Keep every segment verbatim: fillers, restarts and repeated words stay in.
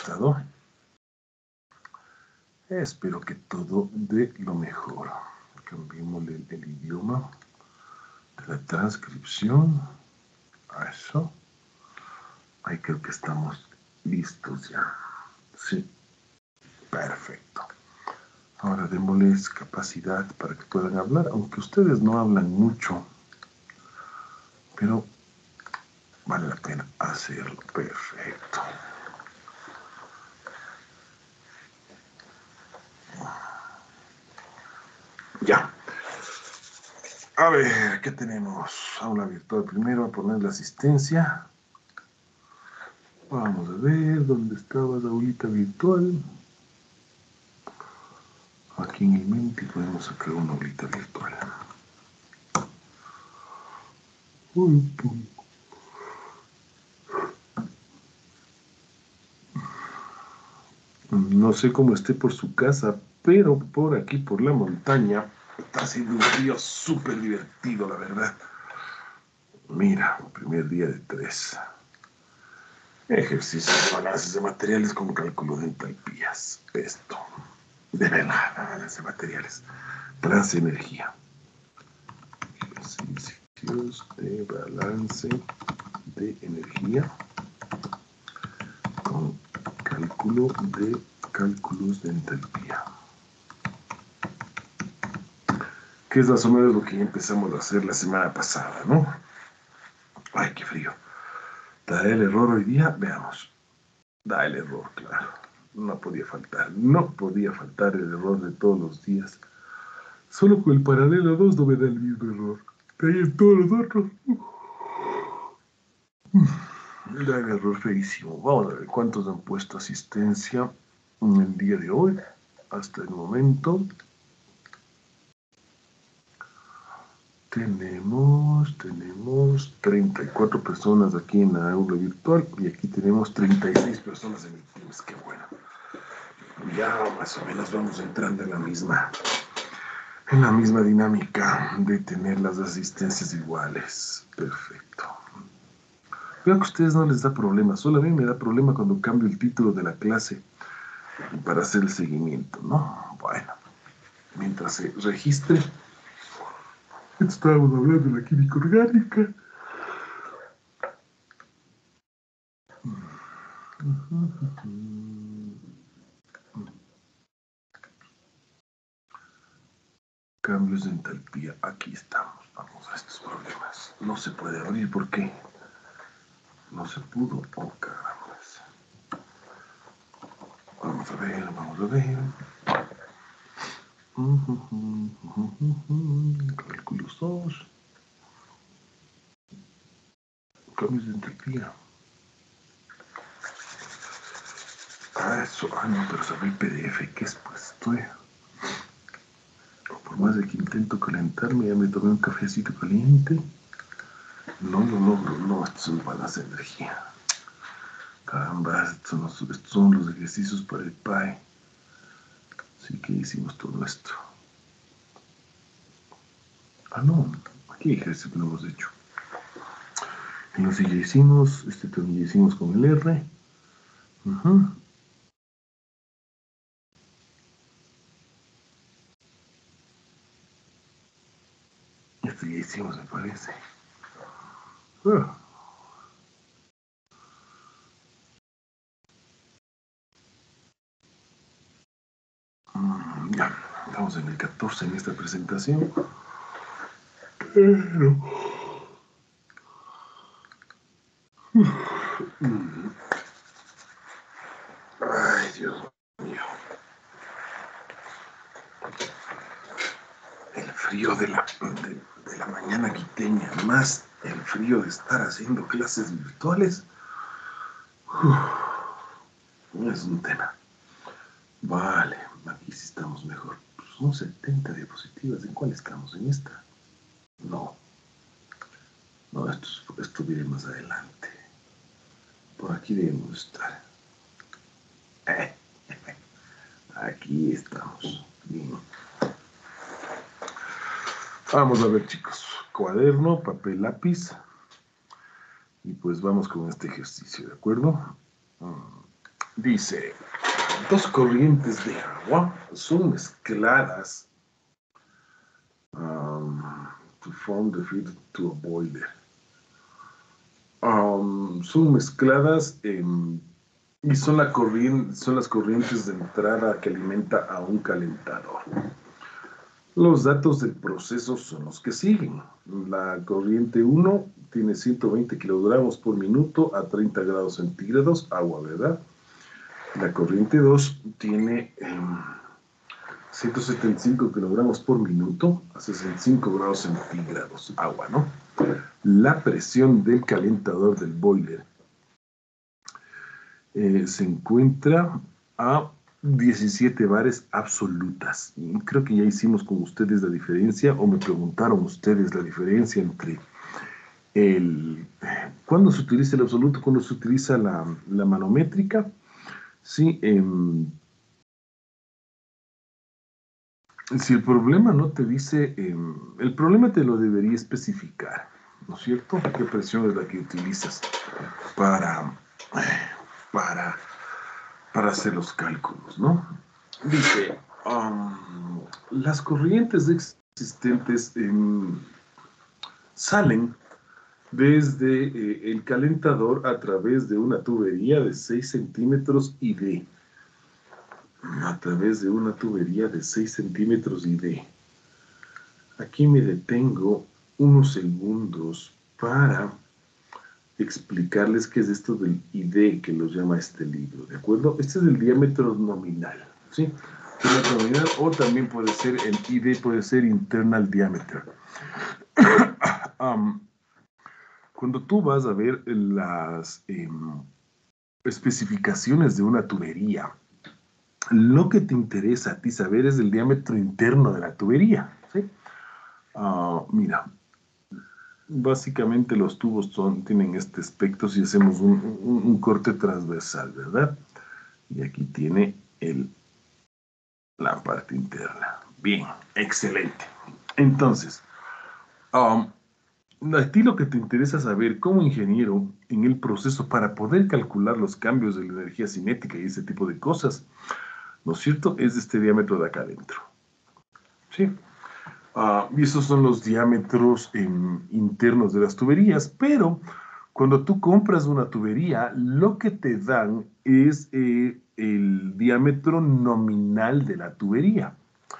gustado. Espero que todo de lo mejor. Cambiemos el, el idioma de la transcripción a eso. Ahí creo que estamos listos ya. Sí, perfecto. Ahora démosles capacidad para que puedan hablar, aunque ustedes no hablan mucho, pero vale la pena hacerlo. Perfecto. Ya. A ver, ¿qué tenemos? Aula virtual primero, a poner la asistencia. Vamos a ver, ¿dónde estaba la aulita virtual? Aquí en el Menti podemos sacar una aulita virtual. No sé cómo esté por su casa, pero por aquí, por la montaña, está haciendo un frío súper divertido, la verdad. Mira, primer día de tres. Ejercicios, balances de materiales con cálculo de entalpías. Esto. De verdad, balance de materiales. Balance de energía. Ejercicios de balance de energía con cálculo de cálculos de entalpía. Que es más o menos lo que empezamos a hacer la semana pasada, ¿no? Ay, qué frío. ¿Da el error hoy día? Veamos. Da el error, claro. No podía faltar. No podía faltar el error de todos los días. Solo con el paralelo dos no me da el mismo error. De ahí en todos los otros. Da el error feísimo. Vamos a ver cuántos han puesto asistencia en el día de hoy. Hasta el momento. Tenemos, tenemos treinta y cuatro personas aquí en la aula virtual y aquí tenemos treinta y seis personas en el Teams. Qué bueno. Ya más o menos vamos entrando en la misma, en la misma dinámica de tener las asistencias iguales. Perfecto. Veo que a ustedes no les da problema, solo a mí me da problema cuando cambio el título de la clase para hacer el seguimiento, ¿no? Bueno, mientras se registre. Estábamos hablando de la química orgánica. Cambios de entalpía. Aquí estamos. Vamos a estos problemas. No se puede abrir. ¿Por qué? No se pudo. Oh, caramba. Vamos a ver, vamos a ver. Cálculos dos. Cambios de entalpía. Ah, eso. Ah, no, pero sabe el P D F. ¿Qué es? Pues estoy... Por más de que intento calentarme, ya me tomé un cafecito caliente. No lo logro. No, esto es un balance de energía. Caramba, estos son, los, estos son los ejercicios para el P A E. Así que hicimos todo esto. Ah, no. Aquí hay ejercicio que no hemos hecho. En los sí ya hicimos. Este también ya hicimos con el R. Uh-huh. Esto ya hicimos, me parece. Uh. Mm, ya, estamos en el catorce en esta presentación. Pero... Mm. Ay, Dios mío. El frío de la, de, de la mañana quiteña, más el frío de estar haciendo clases virtuales. Uf, es un tema. Vale, aquí sí estamos mejor. Pues son setenta diapositivas. ¿En cuál estamos? ¿En esta? No. No, esto, esto viene más adelante. Por aquí debemos estar. Eh, aquí estamos. Bien. Vamos a ver, chicos. Cuaderno, papel, lápiz. Y pues vamos con este ejercicio, ¿de acuerdo? Dice, dos corrientes de agua son mezcladas um, to form the feed to a boiler. Um, son mezcladas en, y son, la corriente, son las corrientes de entrada que alimenta a un calentador. Los datos del proceso son los que siguen. La corriente uno tiene ciento veinte kilogramos por minuto a treinta grados centígrados, agua, ¿verdad? La corriente dos tiene eh, ciento setenta y cinco kilogramos por minuto a sesenta y cinco grados centígrados, agua, ¿no? La presión del calentador del boiler eh, se encuentra a diecisiete bares absolutas. Y creo que ya hicimos con ustedes la diferencia, o me preguntaron ustedes la diferencia entre el... ¿Cuándo se utiliza el absoluto? ¿Cuándo se utiliza la, la manométrica? Sí, eh, si el problema no te dice, eh, el problema te lo debería especificar, ¿no es cierto? ¿Qué presión es la que utilizas para, para, para hacer los cálculos, ¿no? Dice, um, las corrientes existentes eh, salen desde eh, el calentador a través de una tubería de seis centímetros y de a través de una tubería de seis centímetros y de aquí me detengo unos segundos para explicarles qué es esto del I D que lo llama este libro, ¿de acuerdo? Este es el diámetro nominal, ¿sí? Diámetro nominal, o también puede ser el I D, puede ser internal diameter. um, cuando tú vas a ver las eh, especificaciones de una tubería, lo que te interesa a ti saber es el diámetro interno de la tubería, ¿sí? Uh, mira, básicamente los tubos son, tienen este aspecto si hacemos un, un, un corte transversal, ¿verdad? Y aquí tiene el, la parte interna. Bien, excelente. Entonces, um, a ti lo que te interesa saber como ingeniero en el proceso para poder calcular los cambios de la energía cinética y ese tipo de cosas, ¿no es cierto? Es este diámetro de acá adentro. ¿Sí? Uh, y esos son los diámetros eh, internos de las tuberías, pero cuando tú compras una tubería, lo que te dan es eh, el diámetro nominal de la tubería.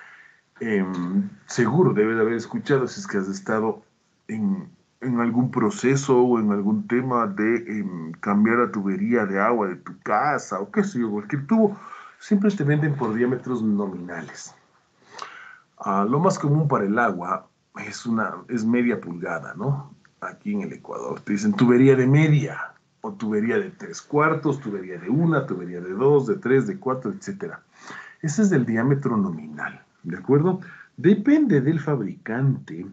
Eh, seguro debes haber escuchado si es que has estado en, en algún proceso o en algún tema de eh, cambiar la tubería de agua de tu casa o qué sé yo, cualquier tubo, siempre te venden por diámetros nominales. Uh, lo más común para el agua es, una, es media pulgada, ¿no? Aquí en el Ecuador te dicen tubería de media, o tubería de tres cuartos, tubería de una, tubería de dos, de tres, de cuatro, etcétera. Ese es el diámetro nominal, ¿de acuerdo? Depende del fabricante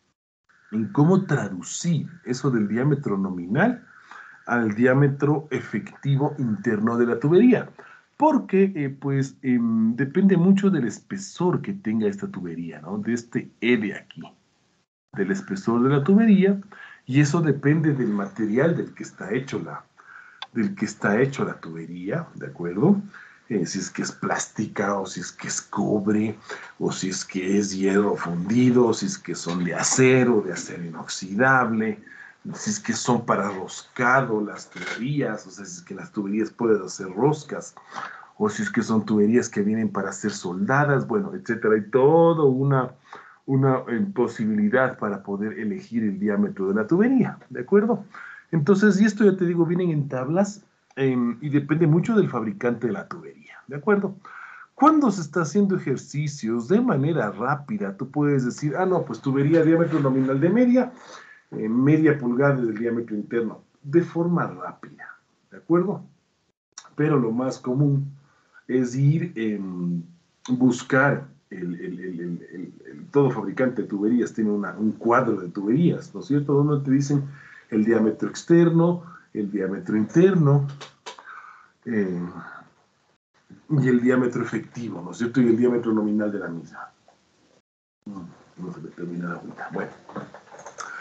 en cómo traducir eso del diámetro nominal al diámetro efectivo interno de la tubería. Porque, eh, pues, eh, depende mucho del espesor que tenga esta tubería, ¿no? De este E de aquí, del espesor de la tubería, y eso depende del material del que está hecho la, del que está hecho la tubería, ¿de acuerdo? Eh, si es que es plástica, o si es que es cobre, o si es que es hierro fundido, o si es que son de acero, de acero inoxidable, si es que son para roscado las tuberías, o sea, si es que las tuberías pueden hacer roscas, o si es que son tuberías que vienen para ser soldadas, bueno, etcétera. Hay toda una, una eh, posibilidad para poder elegir el diámetro de la tubería, ¿de acuerdo? Entonces, y esto ya te digo, vienen en tablas eh, y depende mucho del fabricante de la tubería, ¿de acuerdo? Cuando se está haciendo ejercicios de manera rápida, tú puedes decir, ah, no, pues tubería diámetro nominal de media, eh, media pulgada del diámetro interno, de forma rápida, ¿de acuerdo? Pero lo más común es ir eh, buscar, el, el, el, el, todo fabricante de tuberías tiene una, un cuadro de tuberías, ¿no es cierto? Donde te dicen el diámetro externo, el diámetro interno, eh, y el diámetro efectivo, ¿no es cierto? Y el diámetro nominal de la misma. No se me termina la vuelta. Bueno.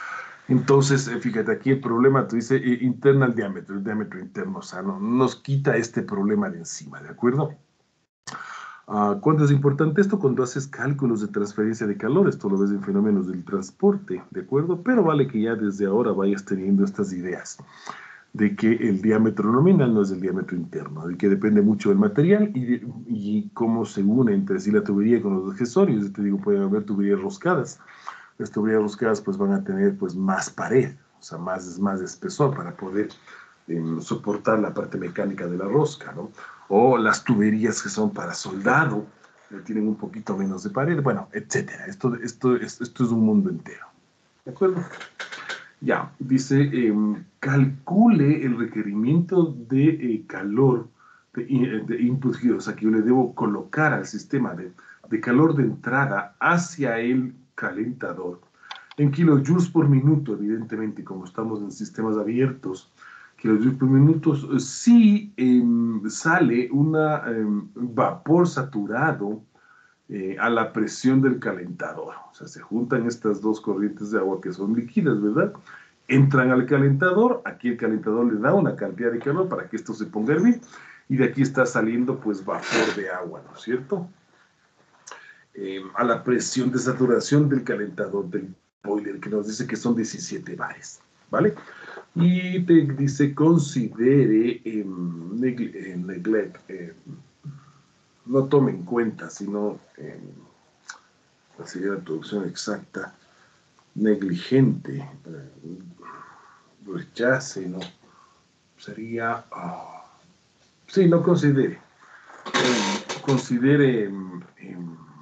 Entonces, eh, fíjate, aquí el problema, tú dices, eh, internal diámetro, el diámetro interno, o sea, no, nos quita este problema de encima, ¿de acuerdo? Ah, ¿cuándo es importante esto? Cuando haces cálculos de transferencia de calor, esto lo ves en fenómenos del transporte, ¿de acuerdo? Pero vale que ya desde ahora vayas teniendo estas ideas de que el diámetro nominal no es el diámetro interno, de que depende mucho del material y, de, y cómo se une entre sí la tubería con los accesorios. Yo te digo, pueden haber tuberías roscadas. Las tuberías roscadas pues van a tener pues más pared, o sea, más, más espesor para poder eh, soportar la parte mecánica de la rosca, ¿no? O las tuberías que son para soldado, eh, tienen un poquito menos de pared, bueno, etcétera. Esto, esto, esto, esto es un mundo entero, ¿de acuerdo? Ya, dice, eh, calcule el requerimiento de eh, calor de, de input here, o sea, que yo le debo colocar al sistema de, de calor de entrada hacia el calentador en kilojoules por minuto, evidentemente, como estamos en sistemas abiertos, kilojoules por minuto, si eh, sale un eh, vapor saturado eh, a la presión del calentador. O sea, se juntan estas dos corrientes de agua que son líquidas, ¿verdad? Entran al calentador, aquí el calentador le da una cantidad de calor para que esto se ponga a hervir, y de aquí está saliendo pues vapor de agua, ¿no es cierto? Eh, a la presión de saturación del calentador del boiler, que nos dice que son diecisiete bares, ¿vale? Y te dice considere eh, negle, eh, neglect, eh, no tome en cuenta, sino eh, sería la traducción exacta, negligente, eh, rechace, ¿no? Sería, uh, sí, no considere, eh, considere eh,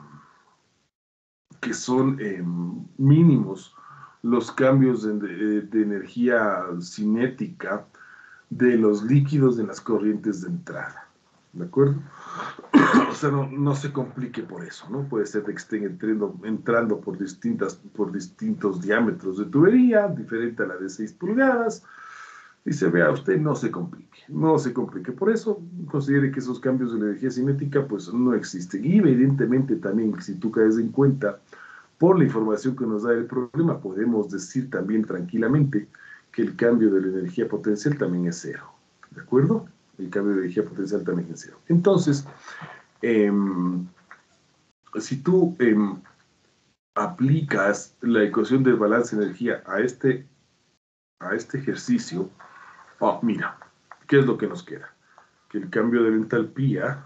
que son eh, mínimos los cambios de, de, de energía cinética de los líquidos de las corrientes de entrada, ¿de acuerdo? O sea, no, no se complique por eso, ¿no? Puede ser de que estén entrando, entrando por, distintas, por distintos diámetros de tubería, diferente a la de seis pulgadas. Dice, vea, usted no se complique, no se complique. Por eso, considere que esos cambios de la energía cinética, pues, no existen. Y evidentemente también, si tú caes en cuenta, por la información que nos da el problema, podemos decir también tranquilamente que el cambio de la energía potencial también es cero. ¿De acuerdo? El cambio de energía potencial también es cero. Entonces, eh, si tú eh, aplicas la ecuación del balance de energía a este, a este ejercicio, oh, mira, ¿qué es lo que nos queda? Que el cambio de la entalpía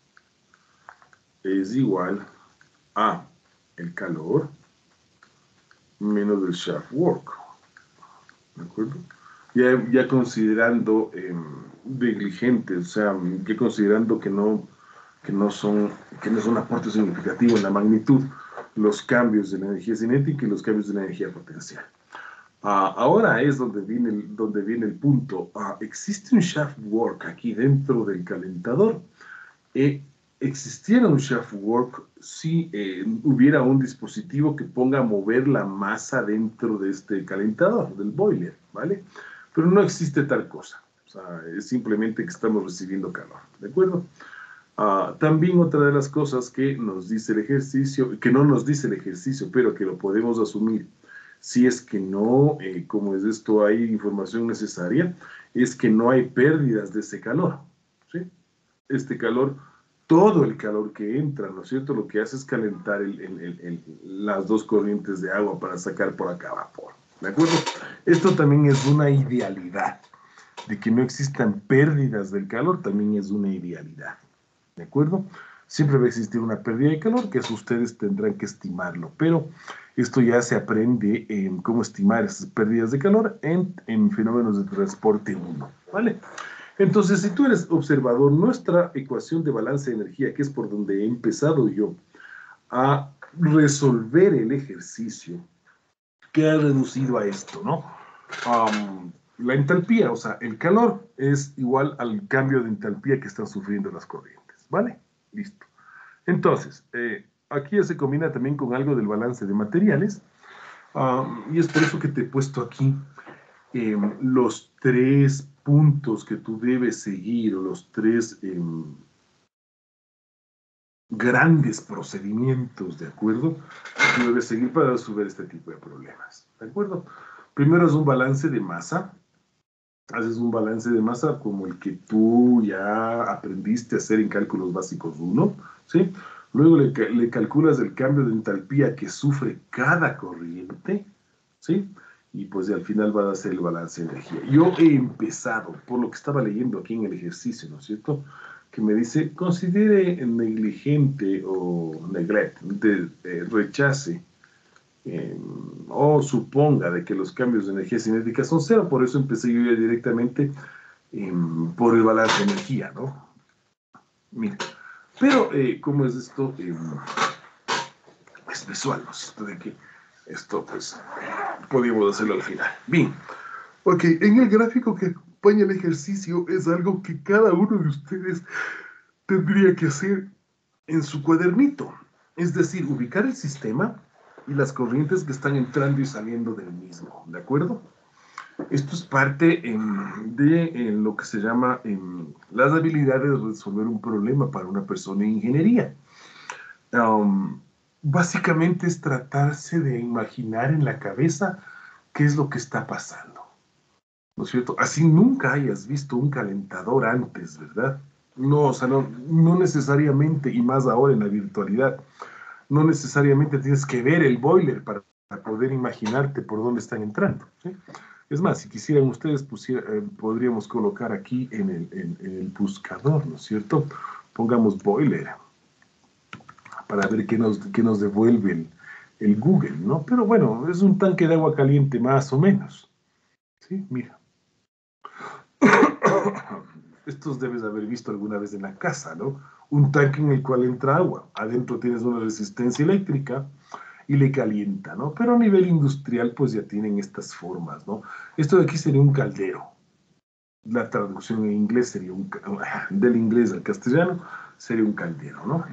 es igual a el calor menos el shaft work. ¿De acuerdo? Ya, ya considerando eh, negligentes, o sea, ya considerando que no, que no son, que no es un aporte significativo en la magnitud, los cambios de la energía cinética y los cambios de la energía potencial. Uh, ahora es donde viene el, donde viene el punto. Uh, ¿existe un shaft work aquí dentro del calentador? Eh, existiera un shaft work si eh, hubiera un dispositivo que ponga a mover la masa dentro de este calentador, del boiler, ¿vale? Pero no existe tal cosa. O sea, es simplemente que estamos recibiendo calor, ¿de acuerdo? Uh, también otra de las cosas que nos dice el ejercicio, que no nos dice el ejercicio, pero que lo podemos asumir si es que no, eh, como es esto, hay información necesaria, es que no hay pérdidas de ese calor, ¿sí? Este calor, todo el calor que entra, ¿no es cierto? Lo que hace es calentar el, el, el, el, las dos corrientes de agua para sacar por acá vapor, ¿de acuerdo? Esto también es una idealidad, de que no existan pérdidas del calor también es una idealidad, ¿de acuerdo? Siempre va a existir una pérdida de calor, que eso ustedes tendrán que estimarlo, pero esto ya se aprende en cómo estimar esas pérdidas de calor en, en fenómenos de transporte uno, ¿vale? Entonces, si tú eres observador, nuestra ecuación de balance de energía, que es por donde he empezado yo a resolver el ejercicio, que ha reducido a esto, ¿no? Um, la entalpía, o sea, el calor es igual al cambio de entalpía que están sufriendo las corrientes, ¿vale? Listo. Entonces, eh, aquí ya se combina también con algo del balance de materiales, um, y es por eso que te he puesto aquí eh, los tres puntos que tú debes seguir, o los tres eh, grandes procedimientos, ¿de acuerdo? Que tú debes seguir para resolver este tipo de problemas, ¿de acuerdo? Primero es un balance de masa. Haces un balance de masa como el que tú ya aprendiste a hacer en cálculos básicos uno, ¿sí? Luego le, le calculas el cambio de entalpía que sufre cada corriente, ¿sí? Y pues al final va a ser el balance de energía. Yo he empezado, por lo que estaba leyendo aquí en el ejercicio, ¿no es cierto?, que me dice, considere negligente o neglect, de, de rechace, eh, o suponga de que los cambios de energía cinética son cero, por eso empecé yo ya directamente eh, por el balance de energía, ¿no? Mira, pero eh, ¿cómo es esto? Eh, es visual, ¿no es cierto? De que esto, pues, podíamos hacerlo al final. Bien, ok, en el gráfico que acompaña el ejercicio es algo que cada uno de ustedes tendría que hacer en su cuadernito. Es decir, ubicar el sistema y las corrientes que están entrando y saliendo del mismo, ¿de acuerdo? Esto es parte eh, de eh, lo que se llama eh, las habilidades de resolver un problema para una persona en ingeniería. Um, básicamente es tratarse de imaginar en la cabeza qué es lo que está pasando, ¿no es cierto? Así nunca hayas visto un calentador antes, ¿verdad? No, o sea, no, no necesariamente, y más ahora en la virtualidad, no necesariamente tienes que ver el boiler para, para poder imaginarte por dónde están entrando, ¿sí? Es más, si quisieran ustedes, pusiera, eh, podríamos colocar aquí en el, en, en el buscador, ¿no es cierto? Pongamos boiler para ver qué nos, qué nos devuelve el, el Google, ¿no? Pero bueno, es un tanque de agua caliente más o menos, ¿sí? Mira. Estos debes haber visto alguna vez en la casa, ¿no? Un tanque en el cual entra agua. Adentro tienes una resistencia eléctrica y le calienta, ¿no? Pero a nivel industrial, pues ya tienen estas formas, ¿no? Esto de aquí sería un caldero. La traducción en inglés sería un... del inglés al castellano sería un caldero, ¿no?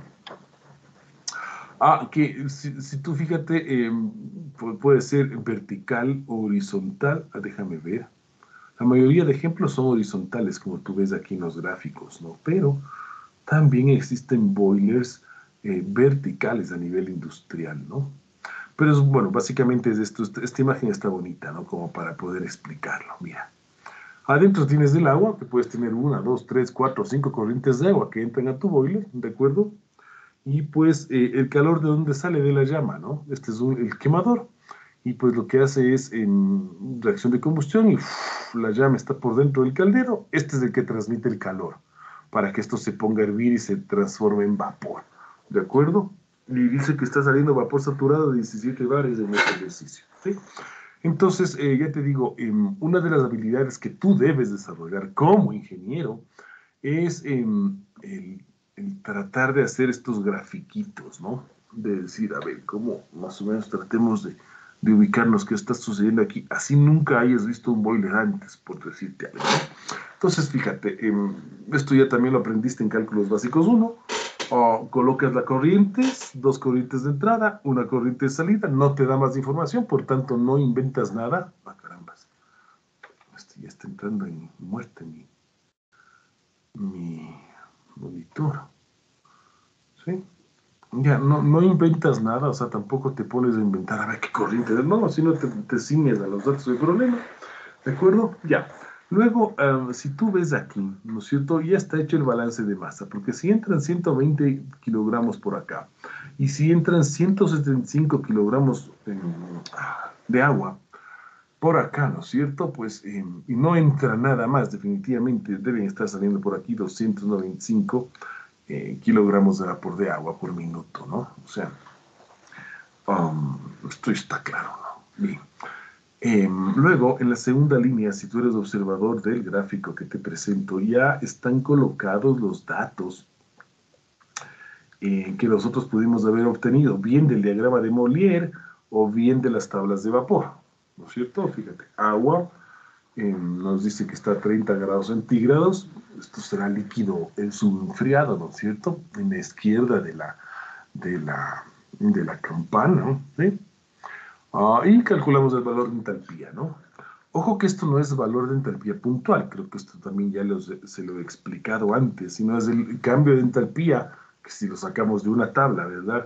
Ah, que si, si tú fíjate, eh, puede ser vertical o horizontal. Ah, déjame ver. La mayoría de ejemplos son horizontales, como tú ves aquí en los gráficos, ¿no? Pero también existen boilers eh, verticales a nivel industrial, ¿no? Pero es, bueno, básicamente es esto. Esta imagen está bonita, ¿no? Como para poder explicarlo. Mira. Adentro tienes el agua, que puedes tener una, dos, tres, cuatro, cinco corrientes de agua que entran a tu boiler, ¿de acuerdo? Y pues eh, el calor de dónde sale de la llama, ¿no? Este es un, el quemador. Y pues lo que hace es en reacción de combustión y uf, la llama está por dentro del caldero. Este es el que transmite el calor para que esto se ponga a hervir y se transforme en vapor. ¿De acuerdo? Y dice que está saliendo vapor saturado de diecisiete bares en este ejercicio. ¿Sí? Entonces, eh, ya te digo, eh, una de las habilidades que tú debes desarrollar como ingeniero es eh, el, el tratar de hacer estos grafiquitos, ¿no? De decir, a ver, cómo más o menos tratemos de, de ubicarnos qué está sucediendo aquí. Así nunca hayas visto un boiler antes, por decirte algo, ¿no? Entonces, fíjate, eh, esto ya también lo aprendiste en cálculos básicos uno. O colocas la corriente, dos corrientes de entrada, una corriente de salida, no te da más información, por tanto no inventas nada. Ah, carambas, esto ya está entrando en muerte mi, mi monitor. ¿Sí? Ya, no, no inventas nada, o sea, tampoco te pones a inventar a ver qué corriente, no, sino te, te ciñes a los datos del problema, ¿de acuerdo? Ya. Luego, um, si tú ves aquí, ¿no es cierto? Ya está hecho el balance de masa, porque si entran ciento veinte kilogramos por acá, y si entran ciento setenta y cinco kilogramos eh, de agua por acá, ¿no es cierto? Pues, eh, y no entra nada más, definitivamente deben estar saliendo por aquí doscientos noventa y cinco eh, kilogramos de vapor de agua por minuto, ¿no? O sea, um, esto está claro, ¿no? Bien. Eh, luego, en la segunda línea, si tú eres observador del gráfico que te presento, ya están colocados los datos eh, que nosotros pudimos haber obtenido, bien del diagrama de Molière o bien de las tablas de vapor, ¿no es cierto? Fíjate, agua eh, nos dice que está a treinta grados centígrados, esto será líquido en su enfriado, ¿no es cierto? En la izquierda de la, de la, de la campana, ¿sí? Uh, y calculamos el valor de entalpía, ¿no? Ojo que esto no es valor de entalpía puntual, creo que esto también ya los, se lo he explicado antes, sino es el cambio de entalpía, que si lo sacamos de una tabla, ¿verdad?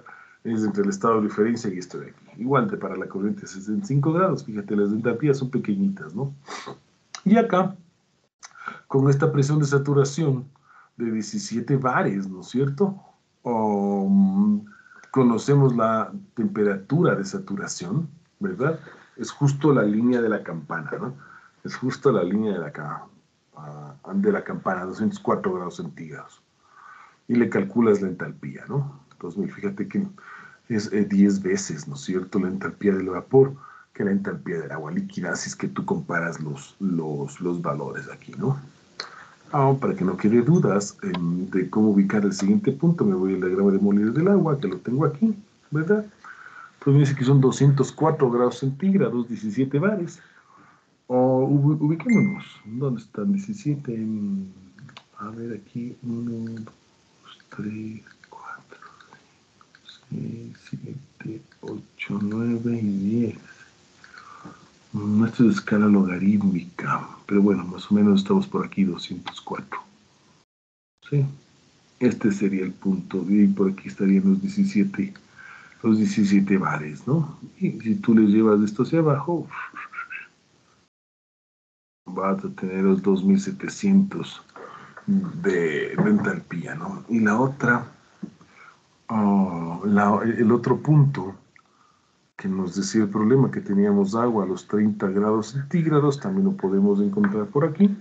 es entre el estado de referencia y esto de aquí. Igual de para la corriente a sesenta y cinco grados, fíjate, las entalpías son pequeñitas, ¿no? Y acá, con esta presión de saturación de diecisiete bares, ¿no es cierto? Um, conocemos la temperatura de saturación, ¿verdad? Es justo la línea de la campana, ¿no? Es justo la línea de la, uh, de la campana, doscientos cuatro grados centígrados. Y le calculas la entalpía, ¿no? Entonces, fíjate que es eh, diez veces, ¿no es cierto?, la entalpía del vapor que la entalpía del agua líquida, así es que tú comparas los, los, los valores aquí, ¿no? Ah, para que no quede dudas eh, de cómo ubicar el siguiente punto, me voy al diagrama de moler del agua, que lo tengo aquí, ¿verdad? Pues me dice que son doscientos cuatro grados centígrados, diecisiete bares. O ubiquémonos, ¿dónde están? diecisiete, en, a ver aquí, uno, dos, tres, cuatro, seis, siete, ocho, nueve y diez. Esto es de escala logarítmica, pero bueno, más o menos estamos por aquí, doscientos cuatro. ¿Sí? Este sería el punto, y por aquí estarían los diecisiete, los diecisiete bares, ¿no? Y si tú le llevas esto hacia abajo, vas a tener los dos mil setecientos de, de entalpía, ¿no? Y la otra, oh, la, el otro punto que nos decía el problema, que teníamos agua a los treinta grados centígrados, también lo podemos encontrar por aquí.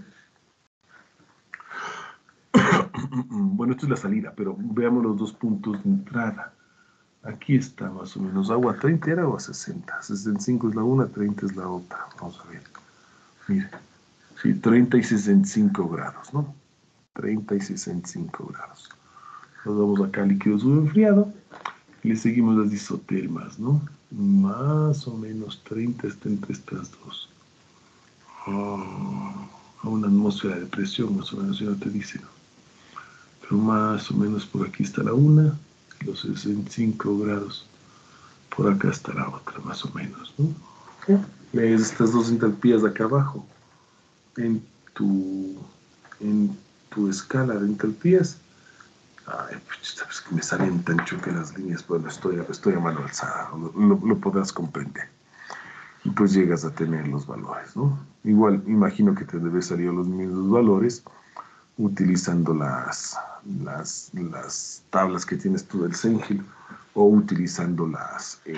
Bueno, esto es la salida, pero veamos los dos puntos de entrada. Aquí está más o menos, agua a treinta era o a sesenta. sesenta y cinco es la una, treinta es la otra. Vamos a ver. Mire, sí, treinta y sesenta y cinco grados, ¿no? treinta y sesenta y cinco grados. Nos vamos acá al líquido subenfriado y le seguimos las isotermas, ¿no? Más o menos treinta está entre estas dos. Oh, a una atmósfera de presión, más o menos, ya no te dice, ¿no? Pero más o menos por aquí está la una, los sesenta y cinco grados. Por acá está la otra, más o menos, ¿no? Lees estas dos entalpías de acá abajo en tu, en tu escala de entalpías. Ay, pues que me salen tan chuecas las líneas, bueno, estoy, estoy a mano alzada, lo, lo, lo podrás comprender. Y pues llegas a tener los valores, ¿no? Igual, imagino que te debe salir los mismos valores utilizando las, las, las tablas que tienes tú del Sengel o utilizando las, eh,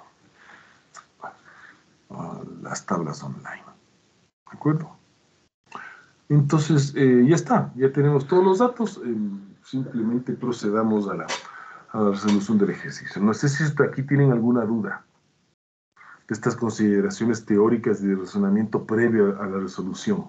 uh, las tablas online. ¿De acuerdo? Entonces, eh, ya está, ya tenemos todos los datos. Eh, simplemente procedamos a la, a la resolución del ejercicio. No sé si aquí tienen alguna duda de estas consideraciones teóricas y de razonamiento previo a la resolución.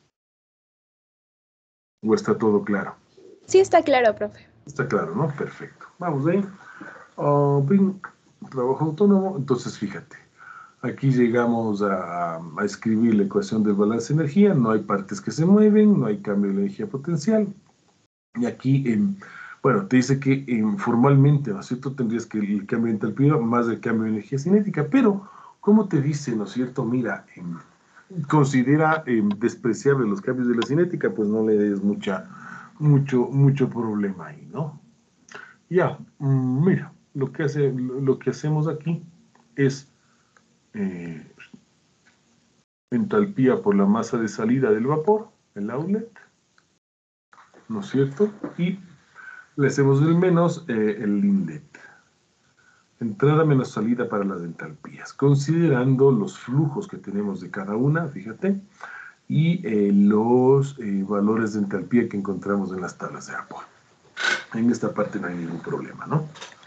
¿O está todo claro? Sí, está claro, profe. Está claro, ¿no? Perfecto. Vamos ahí. Uh, bien, trabajo autónomo. Entonces, fíjate. Aquí llegamos a, a escribir la ecuación del balance de energía. No hay partes que se mueven, no hay cambio de la energía potencial. Y aquí, eh, bueno, te dice que eh, formalmente, ¿no es cierto?, tendrías que el cambio de entalpía más el cambio de energía cinética. Pero, ¿cómo te dice, ¿no es cierto? Mira, eh, considera eh, despreciable los cambios de la cinética, pues no le des mucha, mucho, mucho problema ahí, ¿no? Ya, mmm, mira, lo que, hace, lo, lo que hacemos aquí es eh, entalpía por la masa de salida del vapor, el outlet, ¿no es cierto? Y le hacemos el menos eh, el inlet. Entrada menos salida para las entalpías, considerando los flujos que tenemos de cada una, fíjate, y eh, los eh, valores de entalpía que encontramos en las tablas de vapor. En esta parte no hay ningún problema, ¿no?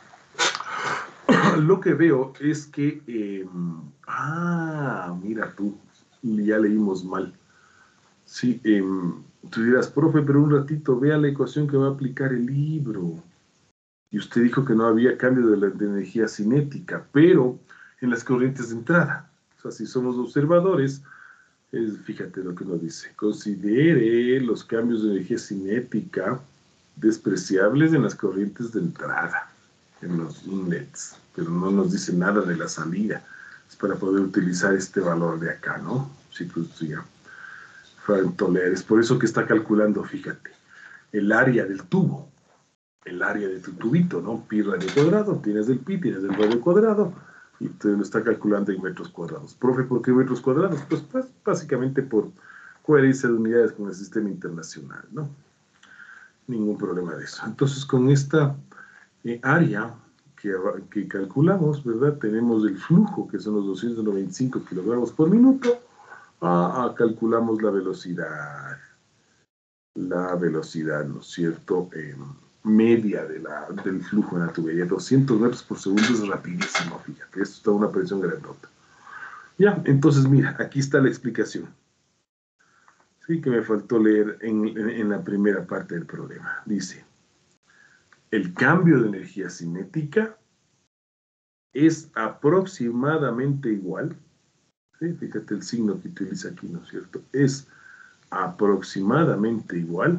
Lo que veo es que, eh, ah, mira tú, ya leímos mal. Sí, eh, tú dirás, profe, pero un ratito, vea la ecuación que va a aplicar el libro. Y usted dijo que no había cambio de, la, de energía cinética, pero en las corrientes de entrada. O sea, si somos observadores, es, fíjate lo que nos dice. Considere los cambios de energía cinética despreciables en las corrientes de entrada, en los inlets, pero no nos dice nada de la salida. Es para poder utilizar este valor de acá, ¿no? Sí, pues ya. Es por eso que está calculando, fíjate, el área del tubo. el área de tu tubito, ¿no? Pi radio cuadrado, tienes el pi, tienes el radio cuadrado, y te lo está calculando en metros cuadrados. Profe, ¿por qué metros cuadrados? Pues, pues básicamente por coherencia de unidades con el sistema internacional, ¿no? Ningún problema de eso. Entonces, con esta eh, área que, que calculamos, ¿verdad? Tenemos el flujo, que son los doscientos noventa y cinco kilogramos por minuto. Ah, ah, calculamos la velocidad. La velocidad, ¿no es cierto? Eh, media de la, del flujo en la tubería. doscientos metros por segundo es rapidísimo, fíjate. Esto está a una presión grandota. Ya, entonces, mira, aquí está la explicación. Sí, que me faltó leer en, en, en la primera parte del problema. Dice, el cambio de energía cinética es aproximadamente igual, ¿sí? Fíjate el signo que utiliza aquí, ¿no es cierto? Es aproximadamente igual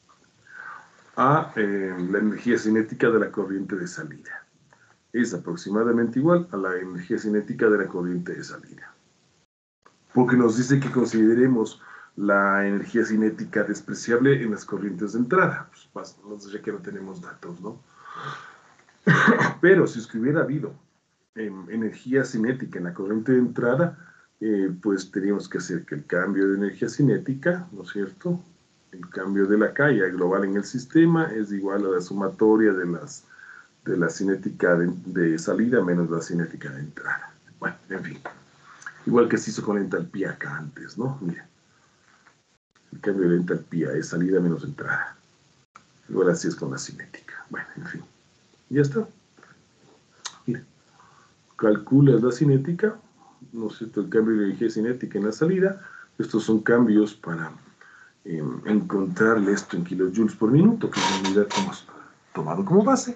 a eh, la energía cinética de la corriente de salida. Es aproximadamente igual a la energía cinética de la corriente de salida. Porque nos dice que consideremos la energía cinética despreciable en las corrientes de entrada. Pues, pues, ya que no tenemos datos, ¿no? Pero si es que hubiera habido eh, energía cinética en la corriente de entrada, eh, pues teníamos que hacer que el cambio de energía cinética, ¿no es cierto?, el cambio de la calle global en el sistema es igual a la sumatoria de, las, de la cinética de, de salida menos la cinética de entrada. Bueno, en fin. Igual que se hizo con la entalpía acá antes, ¿no? Mira. El cambio de entalpía es salida menos entrada. Igual así es con la cinética. Bueno, en fin. Ya está. Mira. Calculas la cinética, ¿no es cierto? El cambio de energía cinética en la salida. Estos son cambios para eh, encontrarle esto en kilojoules por minuto, que es la unidad que hemos tomado como base.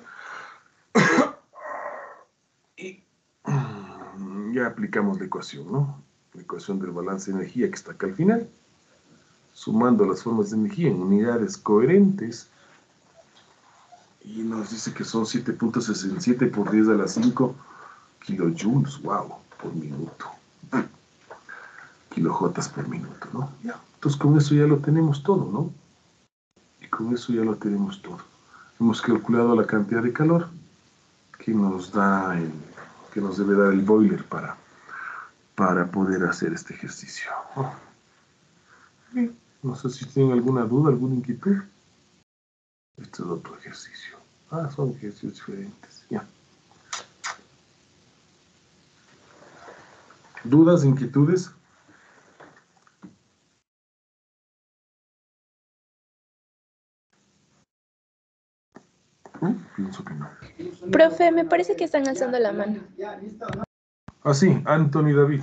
Y ya aplicamos la ecuación, ¿no? La ecuación del balance de energía que está acá al final. Sumando las formas de energía en unidades coherentes. Y nos dice que son siete punto sesenta y siete por diez a la cinco kilojoules, wow, por minuto. Kilojotas por minuto, ¿no? Ya. Entonces con eso ya lo tenemos todo, ¿no? Y con eso ya lo tenemos todo. Hemos calculado la cantidad de calor que nos da el, que nos debe dar el boiler para, para poder hacer este ejercicio. Oh. Bien. No sé si tienen alguna duda, alguna inquietud. Este es otro ejercicio. Ah, son ejercicios diferentes. Ya. ¿Dudas, inquietudes? Uh, pienso que no. Profe, me parece que están alzando la mano. Ah, sí, Anthony David.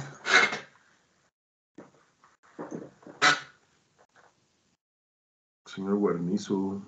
Señor Guarnizo.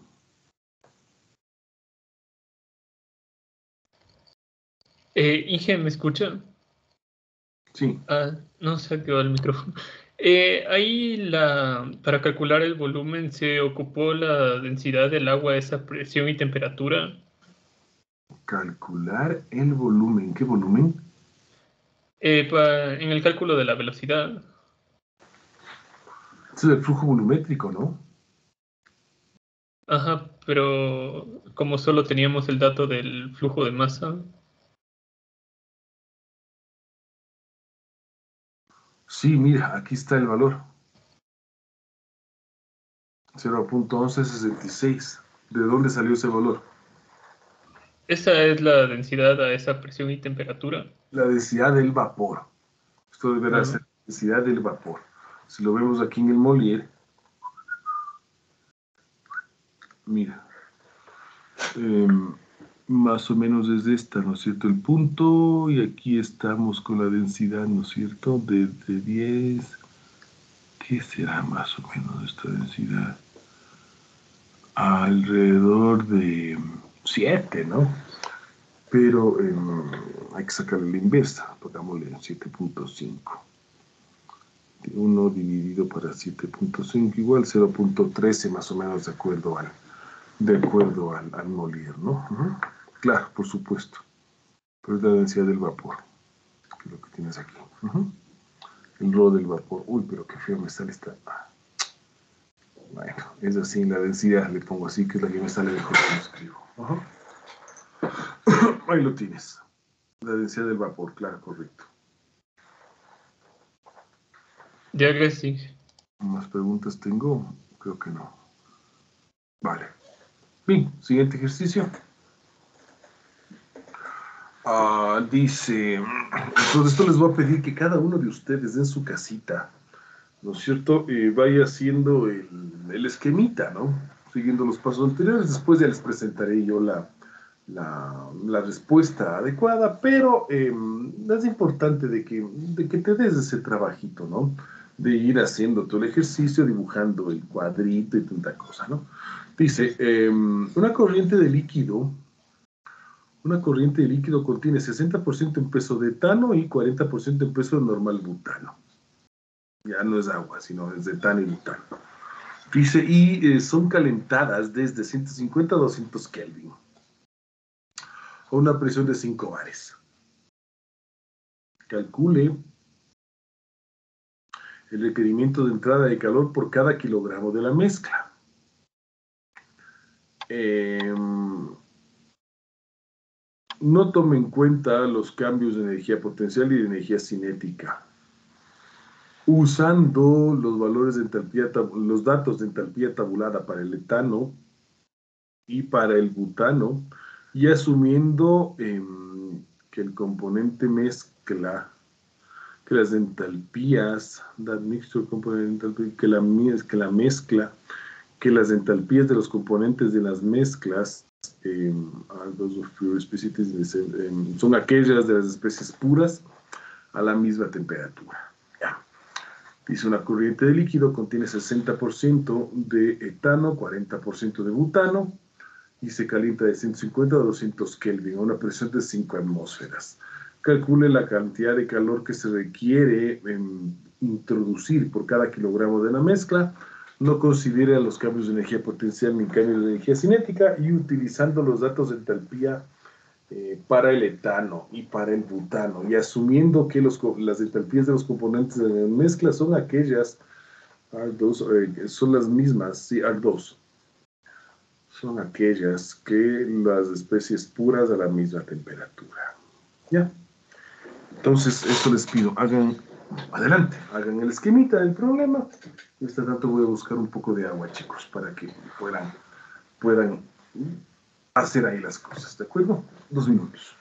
Eh, Inge, ¿me escucha? Sí. Ah, no se activó el micrófono. Eh, ahí la, para calcular el volumen se ocupó la densidad del agua a esa presión y temperatura. Calcular el volumen. ¿Qué volumen? Eh, pa- en el cálculo de la velocidad. Ese es el flujo volumétrico, ¿no? Ajá, pero como solo teníamos el dato del flujo de masa. Sí, mira, aquí está el valor. cero punto once sesenta y seis. ¿De dónde salió ese valor? Esa es la densidad a esa presión y temperatura. La densidad del vapor. Esto deberá Ah, ser la densidad del vapor. Si lo vemos aquí en el Molière, mira, eh, más o menos es esta, ¿no es cierto? El punto, y aquí estamos con la densidad, ¿no es cierto? De, de diez, ¿qué será más o menos esta densidad? Alrededor de siete, ¿no? Pero eh, hay que sacarle la inversa, pongámosle siete punto cinco. uno dividido para siete punto cinco igual cero punto trece más o menos de acuerdo al, de acuerdo al, al Molière, ¿no? Uh-huh. Claro, por supuesto. Pero es la densidad del vapor, que es lo que tienes aquí. Uh-huh. El rho del vapor. Uy, pero qué feo me sale esta. Bueno, es así, la densidad le pongo así, que es la que me sale mejor que lo escribo. Ajá. Ahí lo tienes. La densidad del vapor, claro, correcto. Ya, gracias. ¿Más preguntas tengo? Creo que no. Vale. Bien, siguiente ejercicio. Ah, dice, entonces esto les voy a pedir que cada uno de ustedes en su casita, ¿no es cierto? Eh, vaya haciendo el, el esquemita, ¿no? Siguiendo los pasos anteriores. Después ya les presentaré yo la, la, la respuesta adecuada, pero eh, es importante de que, de que te des ese trabajito, ¿no? De ir haciendo todo el ejercicio, dibujando el cuadrito y tanta cosa, ¿no? Dice, eh, una corriente de líquido, una corriente de líquido contiene sesenta por ciento en peso de etano y cuarenta por ciento en peso de normal butano. Ya no es agua, sino es etano y butano. Dice, y eh, son calentadas desde ciento cincuenta a doscientos Kelvin, a una presión de cinco bares. Calcule el requerimiento de entrada de calor por cada kilogramo de la mezcla. Eh, no tome en cuenta los cambios de energía potencial y de energía cinética. Usando los valores de entalpía, los datos de entalpía tabulada para el etano y para el butano, y asumiendo eh, que el componente mezcla, que las entalpías, that mixture component enthalpy, que la, que la mezcla, que las entalpías de los componentes de las mezclas eh, those of pure species, eh, son aquellas de las especies puras a la misma temperatura. Ya. Dice, una corriente de líquido contiene sesenta por ciento de etano, cuarenta por ciento de butano, y se calienta de ciento cincuenta a doscientos Kelvin a una presión de cinco atmósferas. Calcule la cantidad de calor que se requiere en introducir por cada kilogramo de la mezcla. No considere los cambios de energía potencial ni cambios de energía cinética, y utilizando los datos de entalpía eh, para el etano y para el butano, y asumiendo que los, las entalpías de los componentes de la mezcla son aquellas R dos, eh, son las mismas, sí, R dos, son aquellas que las especies puras a la misma temperatura. ¿Ya? Entonces, eso les pido, hagan, adelante, hagan el esquemita del problema. Mientras tanto voy a buscar un poco de agua, chicos, para que puedan, puedan hacer ahí las cosas, ¿de acuerdo? Dos minutos.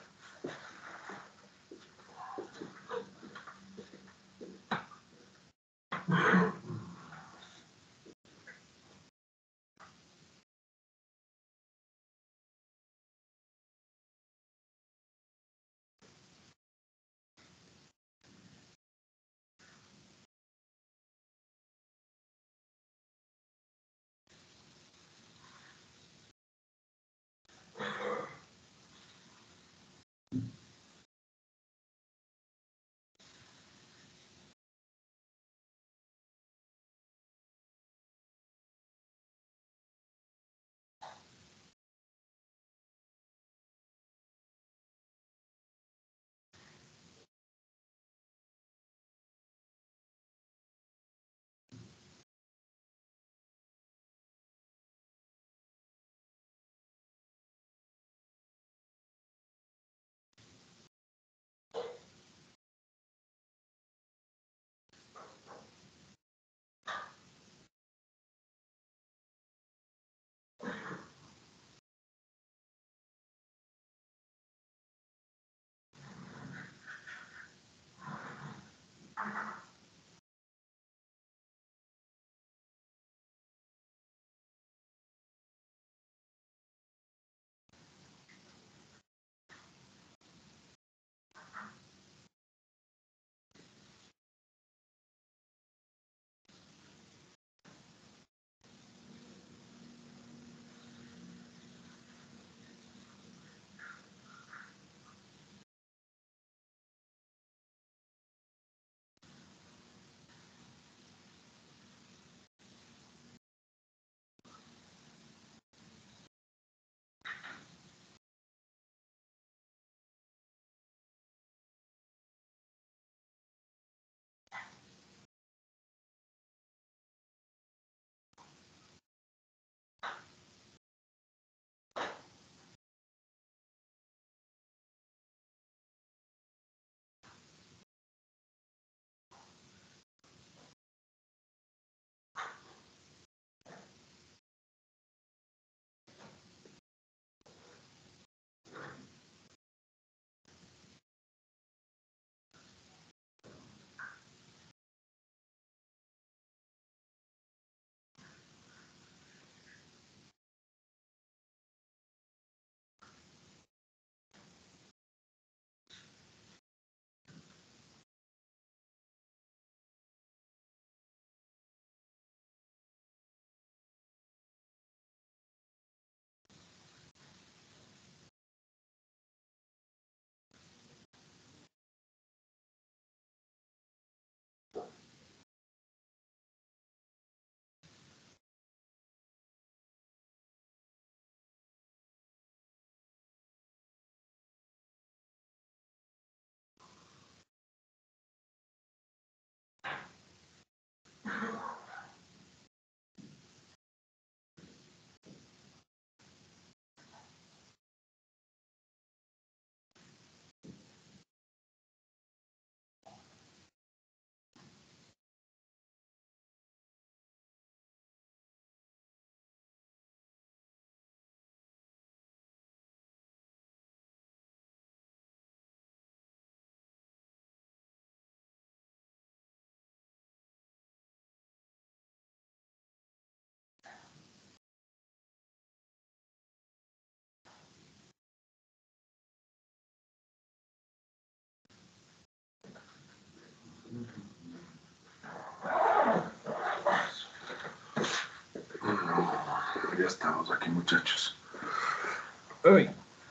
Ya estamos aquí, muchachos. Ay.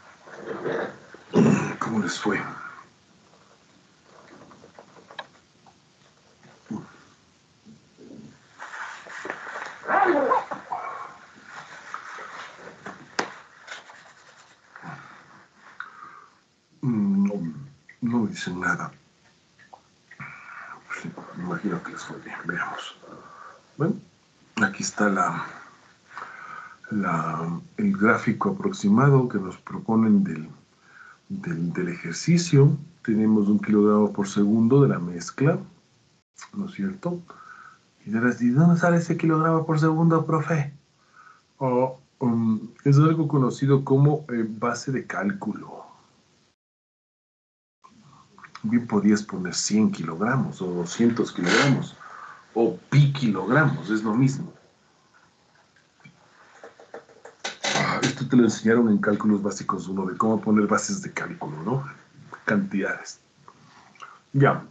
¿Cómo les fue? No, no me dicen nada. Sí, me imagino que les fue bien. Veamos. Bueno, aquí está la, la, el gráfico aproximado que nos proponen del, del, del ejercicio. Tenemos un kilogramo por segundo de la mezcla, ¿no es cierto? Y dirás, ¿y dónde sale ese kilogramo por segundo, profe? Oh, um, es algo conocido como eh, base de cálculo. Bien podías poner cien kilogramos o doscientos kilogramos o pi kilogramos, es lo mismo. Ah, esto te lo enseñaron en cálculos básicos uno, de cómo poner bases de cálculo, ¿no? Cantidades. Ya.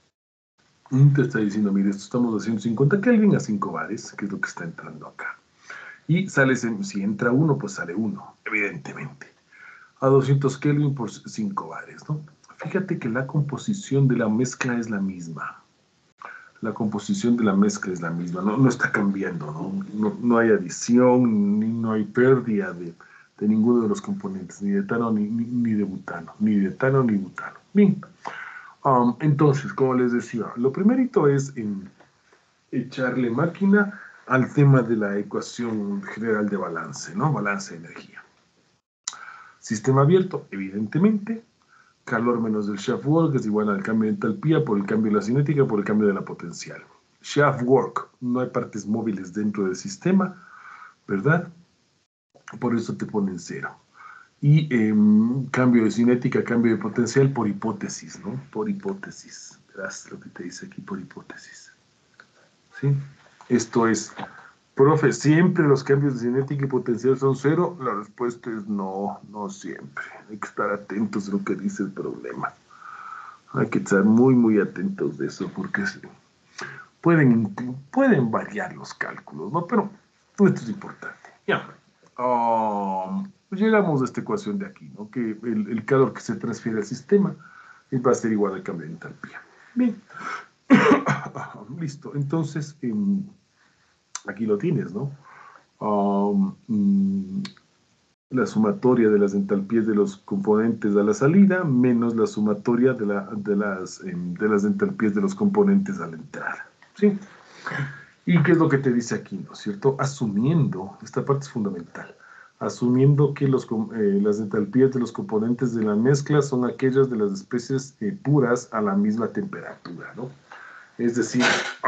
Te está diciendo, mire, esto estamos haciendo cincuenta Kelvin a cinco bares, que es lo que está entrando acá. Y sale, si entra uno, pues sale uno, evidentemente. A doscientos Kelvin por cinco bares, ¿no? Fíjate que la composición de la mezcla es la misma. La composición de la mezcla es la misma, no, no está cambiando, ¿no? No, no hay adición, ni no hay pérdida de, de ninguno de los componentes, ni de etano ni, ni, ni de butano, ni de etano ni butano. Bien, um, entonces, como les decía, lo primerito es en echarle máquina al tema de la ecuación general de balance, ¿no? Balance de energía. Sistema abierto, evidentemente. Calor menos el shaft work es igual al cambio de entalpía por el cambio de la cinética por el cambio de la potencial. Shaft work, no hay partes móviles dentro del sistema, ¿verdad? Por eso te ponen cero. Y eh, cambio de cinética, cambio de potencial por hipótesis, ¿no? Por hipótesis. Verás lo que te dice aquí por hipótesis. ¿Sí? Esto es, profe, ¿siempre los cambios de cinética y potencial son cero? La respuesta es no, no siempre. Hay que estar atentos a lo que dice el problema. Hay que estar muy, muy atentos de eso, porque pueden, pueden variar los cálculos, ¿no? Pero esto es importante. Ya. Um, llegamos a esta ecuación de aquí, ¿no? Que el, el calor que se transfiere al sistema va a ser igual al cambio de entalpía. Bien. Listo. Entonces, eh, aquí lo tienes, ¿no? Um, mm, la sumatoria de las entalpías de los componentes a la salida menos la sumatoria de, la, de, las, eh, de las entalpías de los componentes a la entrada. ¿Sí? ¿Y qué es lo que te dice aquí, no es cierto? Asumiendo, esta parte es fundamental, asumiendo que los, eh, las entalpías de los componentes de la mezcla son aquellas de las especies eh, puras a la misma temperatura, ¿no? Es decir,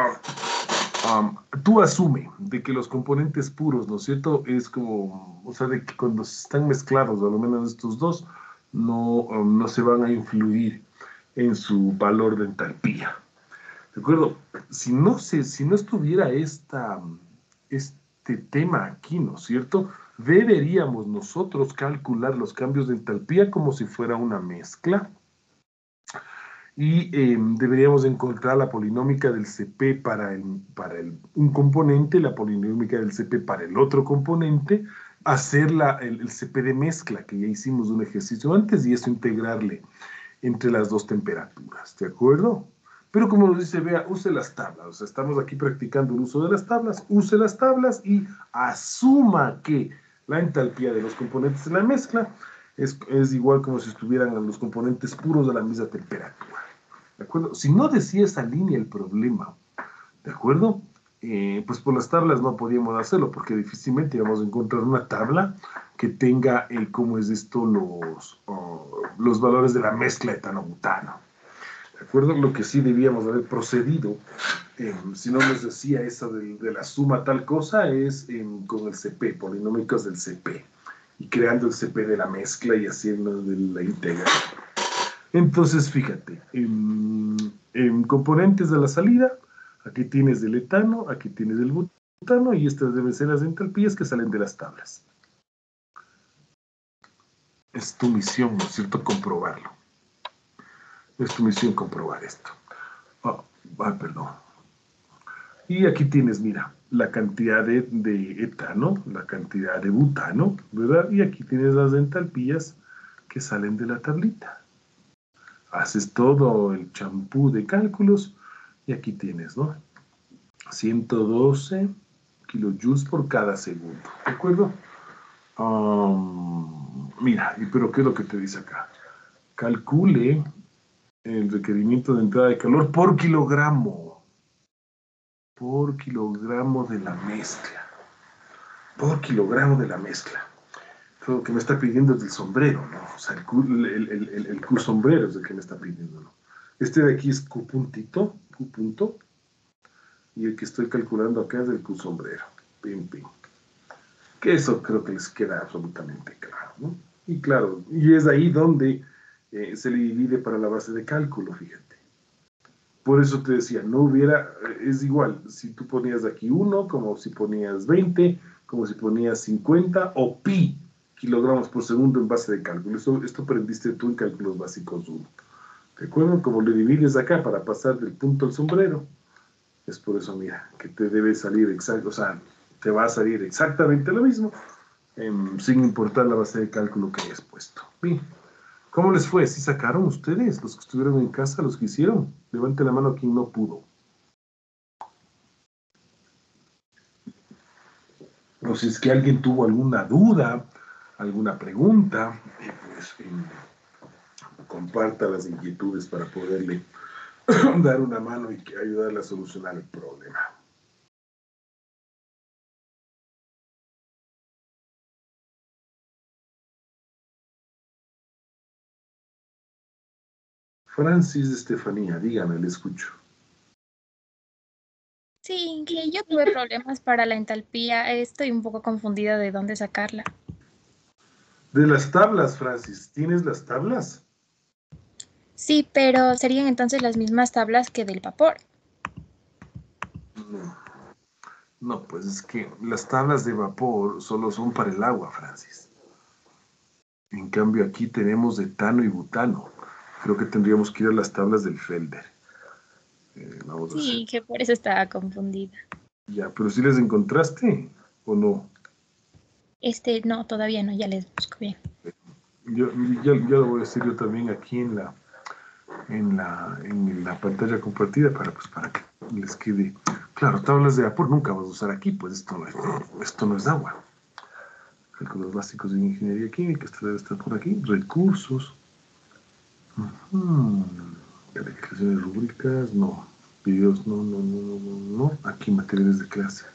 uh, um, tú asume de que los componentes puros, ¿no es cierto? Es como, o sea, de que cuando están mezclados, a lo menos estos dos, no, um, no se van a influir en su valor de entalpía. ¿De acuerdo? Si no, se, si no estuviera esta, este tema aquí, ¿no es cierto? Deberíamos nosotros calcular los cambios de entalpía como si fuera una mezcla. Y eh, deberíamos encontrar la polinómica del C P para, el, para el, un componente, la polinómica del C P para el otro componente, hacer la, el, el C P de mezcla, que ya hicimos un ejercicio antes, y eso integrarle entre las dos temperaturas, ¿de acuerdo? Pero como nos dice, vea, use las tablas, o sea, estamos aquí practicando el uso de las tablas, use las tablas y asuma que la entalpía de los componentes de la mezcla es, es igual como si estuvieran los componentes puros a la misma temperatura, ¿de acuerdo? Si no decía esa línea el problema, ¿de acuerdo? Eh, pues por las tablas no podíamos hacerlo, porque difícilmente íbamos a encontrar una tabla que tenga, eh, ¿cómo es esto? Los, oh, los valores de la mezcla etano-butano. ¿De acuerdo? Lo que sí debíamos haber procedido, eh, si no nos decía esa de, de la suma tal cosa, es eh, con el C P, polinómicos del C P, y creando el C P de la mezcla y haciendo de la integral. Entonces, fíjate, en, en componentes de la salida, aquí tienes el etano, aquí tienes el butano, y estas deben ser las entalpías que salen de las tablas. Es tu misión, ¿no es cierto?, comprobarlo. Es tu misión comprobar esto. Oh, ah, perdón. Y aquí tienes, mira, la cantidad de, de etano, la cantidad de butano, ¿verdad? Y aquí tienes las entalpías que salen de la tablita. Haces todo el champú de cálculos y aquí tienes, ¿no? ciento doce kilojoules por cada segundo, ¿de acuerdo? Um, mira, y pero ¿qué es lo que te dice acá? Calcule el requerimiento de entrada de calor por kilogramo, por kilogramo de la mezcla, por kilogramo de la mezcla. Todo lo que me está pidiendo es el sombrero, ¿no? O sea, el Q, el, el, el, el Q sombrero es el que me está pidiendo, ¿no? Este de aquí es Q puntito, Q punto, y el que estoy calculando acá es el Q sombrero. Pim, pim. Que eso creo que les queda absolutamente claro, ¿no? Y claro, y es ahí donde eh, se le divide para la base de cálculo, fíjate. Por eso te decía, no hubiera, es igual, si tú ponías aquí uno, como si ponías veinte, como si ponías cincuenta, o pi kilogramos por segundo en base de cálculo. Esto, esto aprendiste tú en cálculos básicos uno. ¿De acuerdo? Como le divides acá para pasar del punto al sombrero, es por eso, mira, que te debe salir exacto, o sea, te va a salir exactamente lo mismo, eh, sin importar la base de cálculo que hayas puesto. Bien. ¿Cómo les fue? ¿Sí sacaron ustedes, los que estuvieron en casa, los que hicieron? Levante la mano quien no pudo. O si es que alguien tuvo alguna duda, alguna pregunta, eh, pues eh, comparta las inquietudes para poderle dar una mano y ayudarle a solucionar el problema. Francis Estefanía, dígame, le escucho. Sí, que yo tuve problemas para la entalpía. Estoy un poco confundida de dónde sacarla. De las tablas, Francis, ¿tienes las tablas? Sí, pero serían entonces las mismas tablas que del vapor. No, no, pues es que las tablas de vapor solo son para el agua, Francis. En cambio, aquí tenemos etano y butano. Creo que tendríamos que ir a las tablas del Felder. Eh, vamos a hacer. Sí, que por eso estaba confundida. Ya, pero si les encontraste o no. Este, no, todavía no, ya les busco bien. Yo, ya, ya lo voy a hacer yo también aquí en la, en la, en la pantalla compartida para, pues, para que les quede. Claro, tablas de vapor nunca vas a usar aquí, pues esto no es, esto no es agua. Cálculos básicos de ingeniería química, esto debe estar por aquí. Recursos. Uh-huh. Calificaciones rúbricas, no. Videos, no, no, no, no, no, no. Aquí materiales de clase.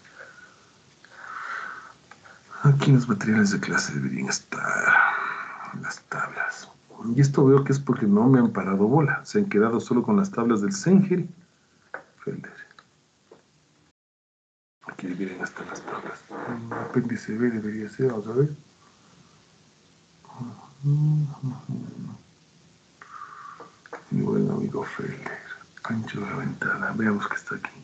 Aquí los materiales de clase deberían estar las tablas. Y esto veo que es porque no me han parado bola. Se han quedado solo con las tablas del Sengel. Felder. Aquí vienen hasta las tablas. Un apéndice B debería ser, vamos a ver. Mi buen amigo Felder. Ancho de la ventana. Veamos qué está aquí.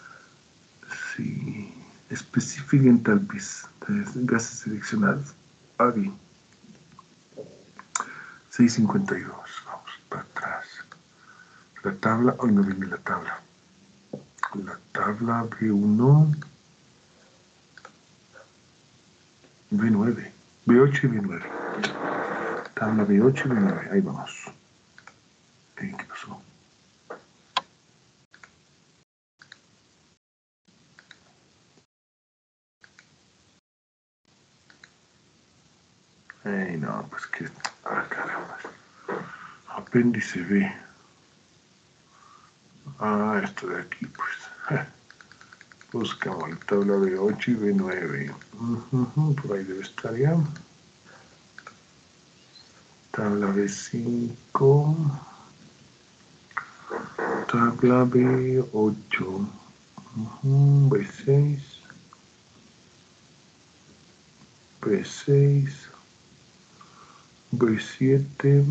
Sí. Specific enthalpies. Gases seleccionados. Ah, bien. seiscientos cincuenta y dos. Vamos para atrás. La tabla, hoy no viene la tabla. La tabla B uno, B nueve, B ocho y B nueve. Tabla B ocho y B nueve, ahí vamos. ¿Qué pasó? Ay, no, pues que. Ah, caramba. Apéndice B. Ah, esto de aquí, pues. Buscamos la tabla B ocho y B nueve. Uh-huh, por ahí debe estar ya. Tabla B cinco. Tabla B ocho. Uh-huh, B seis. B seis. B siete.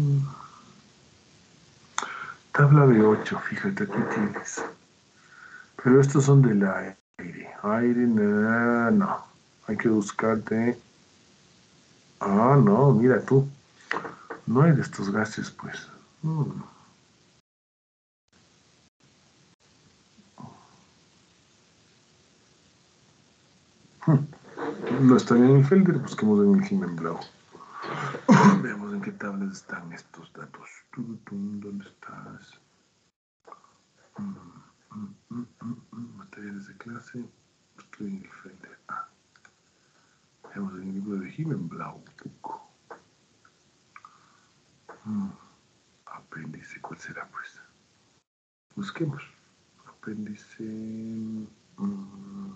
Tabla B ocho, fíjate, aquí tienes. Pero estos son del aire. Aire, no, no. Hay que buscarte. Ah, no, mira tú. No hay de estos gases, pues. Hmm. No están en el Felder, busquemos en el Himenblau. Veamos en qué tablas están estos datos. ¿Dónde estás? Mm, mm, mm, mm, mm. Materiales de clase. Estoy en el Felder. Ah. Veamos en el libro de Himenblau. Mm. Apéndice, ¿cuál será pues? Busquemos. Apéndice. Mm.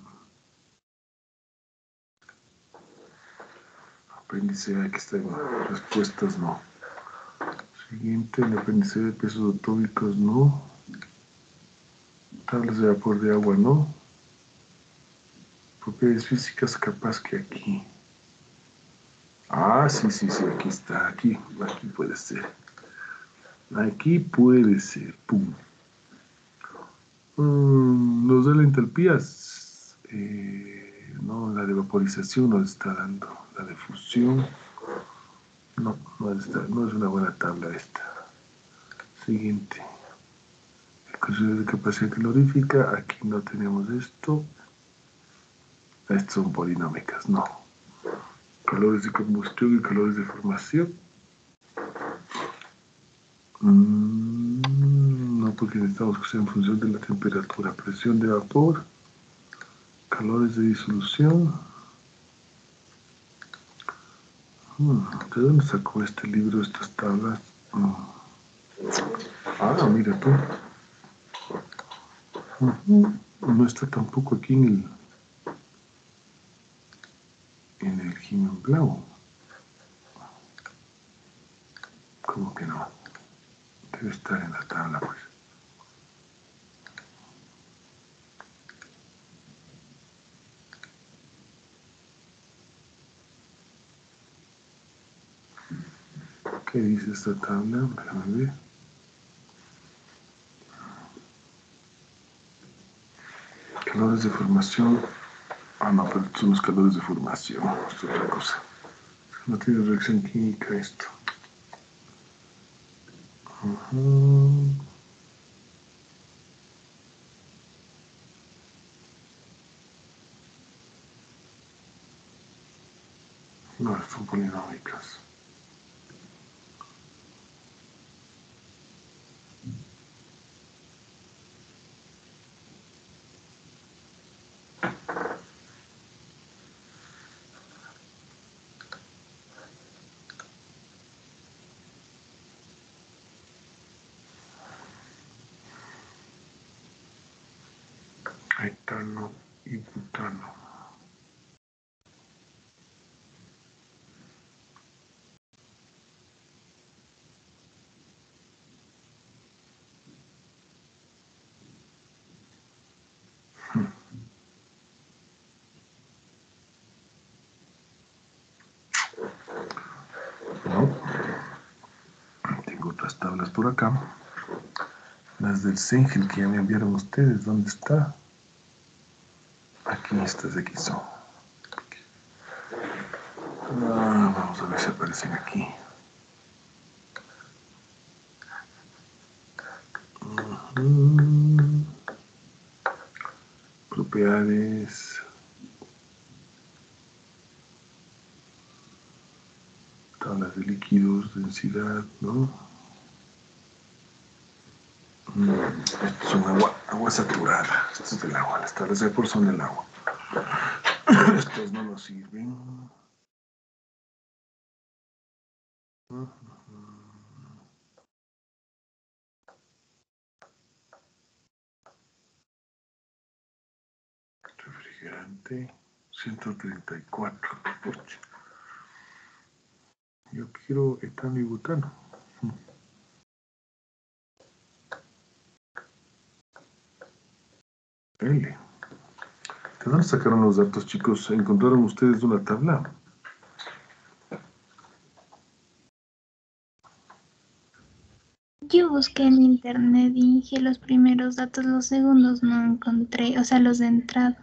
Apéndice, aquí están respuestas, no. Siguiente, el apéndice de pesos atómicos, no. Tablas de vapor de agua, no. Propiedades físicas, capaz que aquí. Ah, sí, sí, sí, aquí está, aquí, aquí puede ser. Aquí puede ser, pum. Mm, nos da la entalpía. Eh, no, la de vaporización nos está dando. La de fusión. No, no, está, no es una buena tabla esta. Siguiente. Ecuaciones de capacidad calorífica. Aquí no tenemos esto. Estas son polinómicas, no. Calores de combustión y calores de formación. Mm, no, porque necesitamos que sea en función de la temperatura. Presión de vapor. Calores de disolución. Mm, ¿de dónde sacó este libro estas tablas? Mm. Ah, mira tú. Uh-huh. No está tampoco aquí en el en el Himenblau. ¿Cómo que no? Debe estar en la tabla, pues. ¿Qué dice esta tabla? Déjame ver. Calores de formación. Ah, no, pero son los calores de formación. Esto es otra cosa. No tiene reacción química esto. Uh-huh. No, son polinómicas. Etano y butano. No. Tengo otras tablas por acá. Las del Sengel que ya me enviaron ustedes. ¿Dónde está? Aquí estas de aquí son. Ah, vamos a ver si aparecen aquí. Uh-huh. Propiedades. Tablas de líquidos, densidad, ¿no? Mm, esto es un agua, agua saturada. Esto es del agua. Las tablas de vapor son del agua. Estos no nos sirven. Uh-huh. Refrigerante ciento treinta y cuatro. Uch. Yo quiero etano y butano. L. ¿De dónde sacaron los datos, chicos? ¿Encontraron ustedes una tabla? Yo busqué en internet y dije los primeros datos, los segundos no encontré, o sea, los de entrada.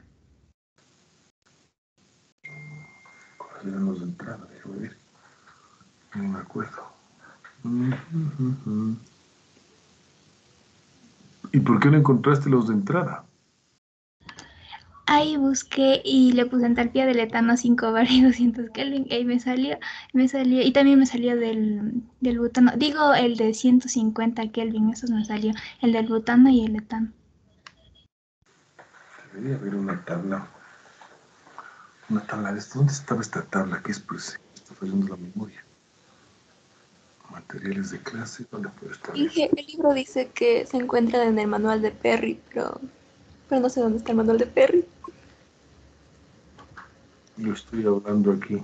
¿Cuáles eran los de entrada? Déjame ver. No me acuerdo. Uh-huh. ¿Y por qué no encontraste los de entrada? ahí busqué y le puse entalpía del etano cinco bar y doscientos Kelvin. Y ahí me salió, me salió, y también me salió del, del butano. Digo, el de ciento cincuenta Kelvin, esos me salió. El del butano y el etano. Debería haber una tabla. Una tabla de esto. ¿Dónde estaba esta tabla? Que es pues, está fallando la memoria. Materiales de clase, ¿dónde puede estar eso? Dije, el libro dice que se encuentra en el manual de Perry, pero, pero no sé dónde está el manual de Perry. Yo estoy hablando aquí.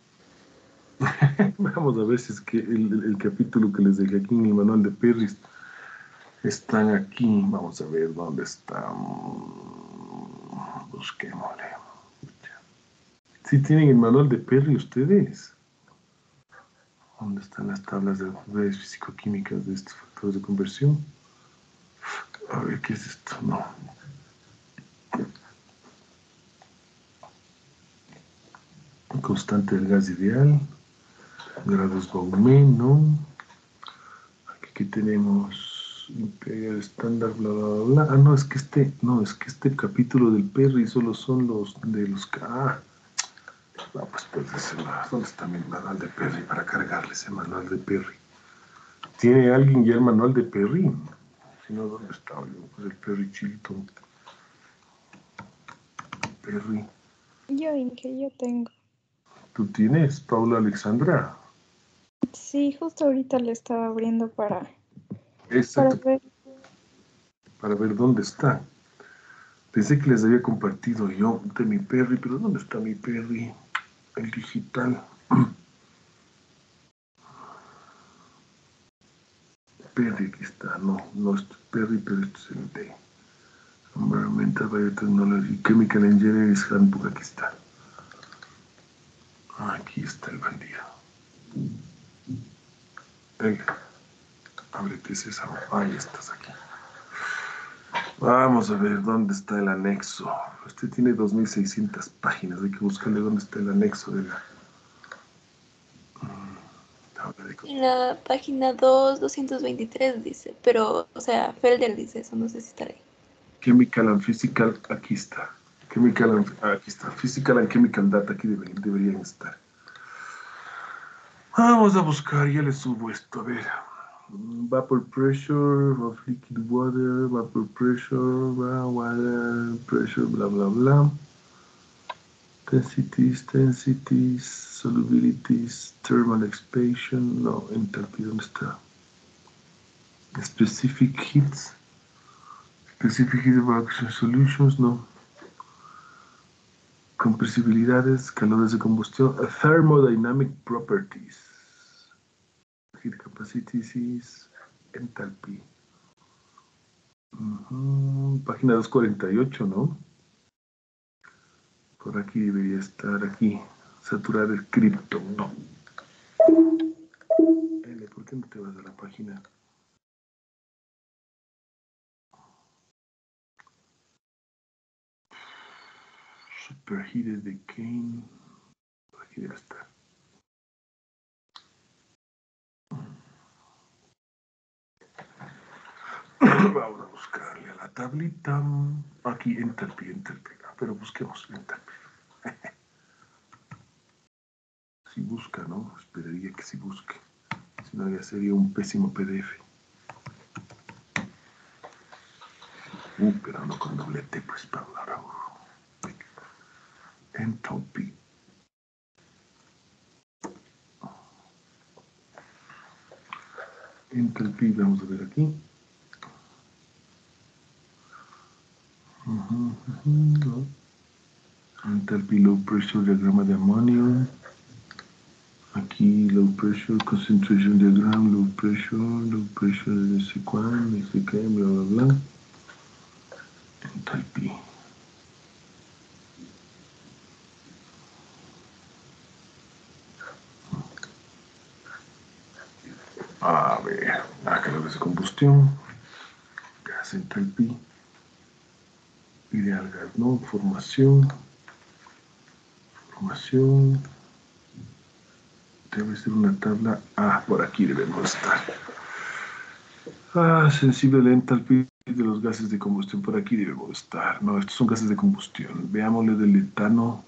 Vamos a ver si es que el, el, el capítulo que les dejé aquí en el manual de Perry están aquí. Vamos a ver dónde están. Busquémosle. ¿Sí tienen el manual de Perry ustedes? ¿Dónde están las tablas de redes físico-químicas de estos factores de conversión? A ver, ¿qué es esto? No. Constante del gas ideal. Grados Baume, ¿no? Aquí tenemos Imperial estándar, bla, bla, bla, bla. Ah, no, es que este, no, es que este capítulo del Perry solo son los de los... Ah, no, pues, pues ese, ¿dónde está mi manual de Perry para cargarle ese manual de Perry? ¿Tiene alguien ya el manual de Perry? Si no, ¿dónde está? Pues el Perry Chilton. Perry. Yo, Inge, yo tengo. ¿Tú tienes, Paula Alexandra? Sí, justo ahorita le estaba abriendo para, para Exacto, ver. para ver dónde está. Pensé que les había compartido yo de mi Perry, pero ¿dónde está mi Perry? El digital. Perry, aquí está. No, no es Perry, pero este es el de Environmental Biotechnology, Chemical Engineering Handbook. Aquí está. Aquí está el bandido. Venga, ábrete César. Ahí estás aquí. Vamos a ver dónde está el anexo. Este tiene dos mil seiscientas páginas. Hay que buscarle dónde está el anexo de la... En la página dos, doscientos veintitrés dice, pero, o sea, Felder dice eso, no sé si estará ahí. Chemical and Physical, aquí está. Chemical and, aquí está. Physical and Chemical Data, aquí deben, deberían estar. Vamos a buscar, ya les subo esto, a ver. Vapor pressure of liquid water, vapor pressure, water pressure, bla, bla, bla. Densities, densities, solubilities, thermal expansion, no, enthalpy, ¿dónde está? Specific heats, specific heat evacuation solutions, no. Compresibilidades, calores de combustión, thermodynamic properties, heat capacities, enthalpy. Uh-huh. Página doscientos cuarenta y ocho, ¿no? Por aquí debería estar, aquí, saturar el cripto, no. L, ¿por qué no te vas a la página? Superheated decay, por aquí debe estar. Vamos a buscarle a la tablita. Aquí, enthalpy, enthalpy. Pero busquemos enthalpy. Si busca, ¿no? Esperaría que si busque. Si no, ya sería un pésimo P D F. Uh, pero no con doble T, pues, para hablar ahora. Enthalpy. Enthalpy, vamos a ver aquí. Uh-huh, uh-huh, no. Enthalpy low pressure diagrama de amonio. Aquí low pressure concentration diagram, low pressure, low pressure de no sé cuál, no sé qué, bla bla bla. Enthalpy. A ver, ah, calores de combustión, gas enthalpy, ideal gas, ¿no? Formación, formación, debe ser una tabla, ah, por aquí debemos estar. Ah, sensible al enthalpy. De los gases de combustión por aquí debemos estar. No, estos son gases de combustión. Veámosle del etano.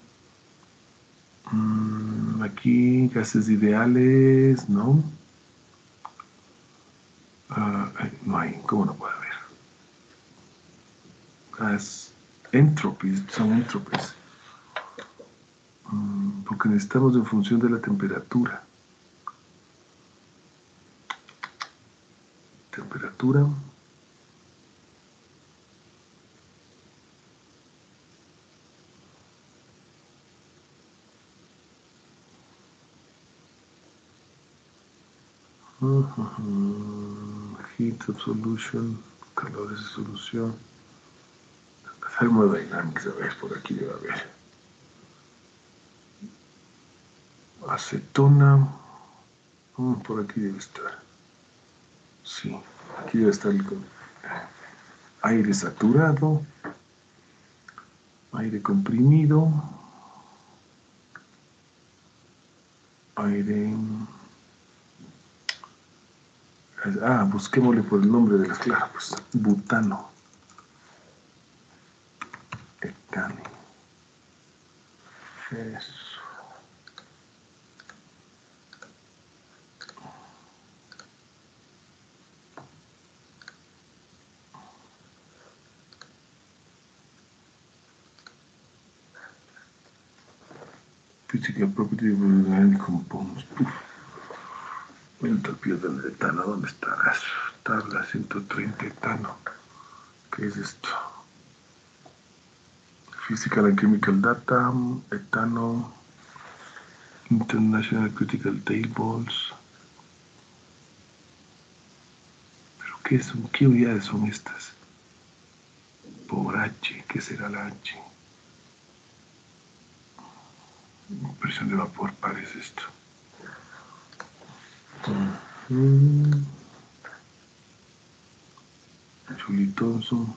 Mm, aquí, gases ideales, ¿no? Uh, no hay, ¿cómo no puede haber? Gas entropies, son entropies. Mm, porque necesitamos en función de la temperatura. Temperatura. Uh-huh. Heat of solution, calores de solución. Thermodynamics, a ver, por aquí debe haber. Acetona, mm, por aquí debe estar. Sí, aquí debe estar el aire saturado, aire comprimido, aire... Ah, busquémosle por el nombre de las claras, pues, butano. Etano. Eso. Physical property of organic compounds. Entropía del etano, ¿dónde estarás? Tabla ciento treinta, etano. ¿Qué es esto? Physical and Chemical Data, etano, International Critical Tables. ¿Pero qué son? ¿Qué unidades son estas? Por H, ¿qué será la H? Presión de vapor, parece esto. Mm. Julie Thompson.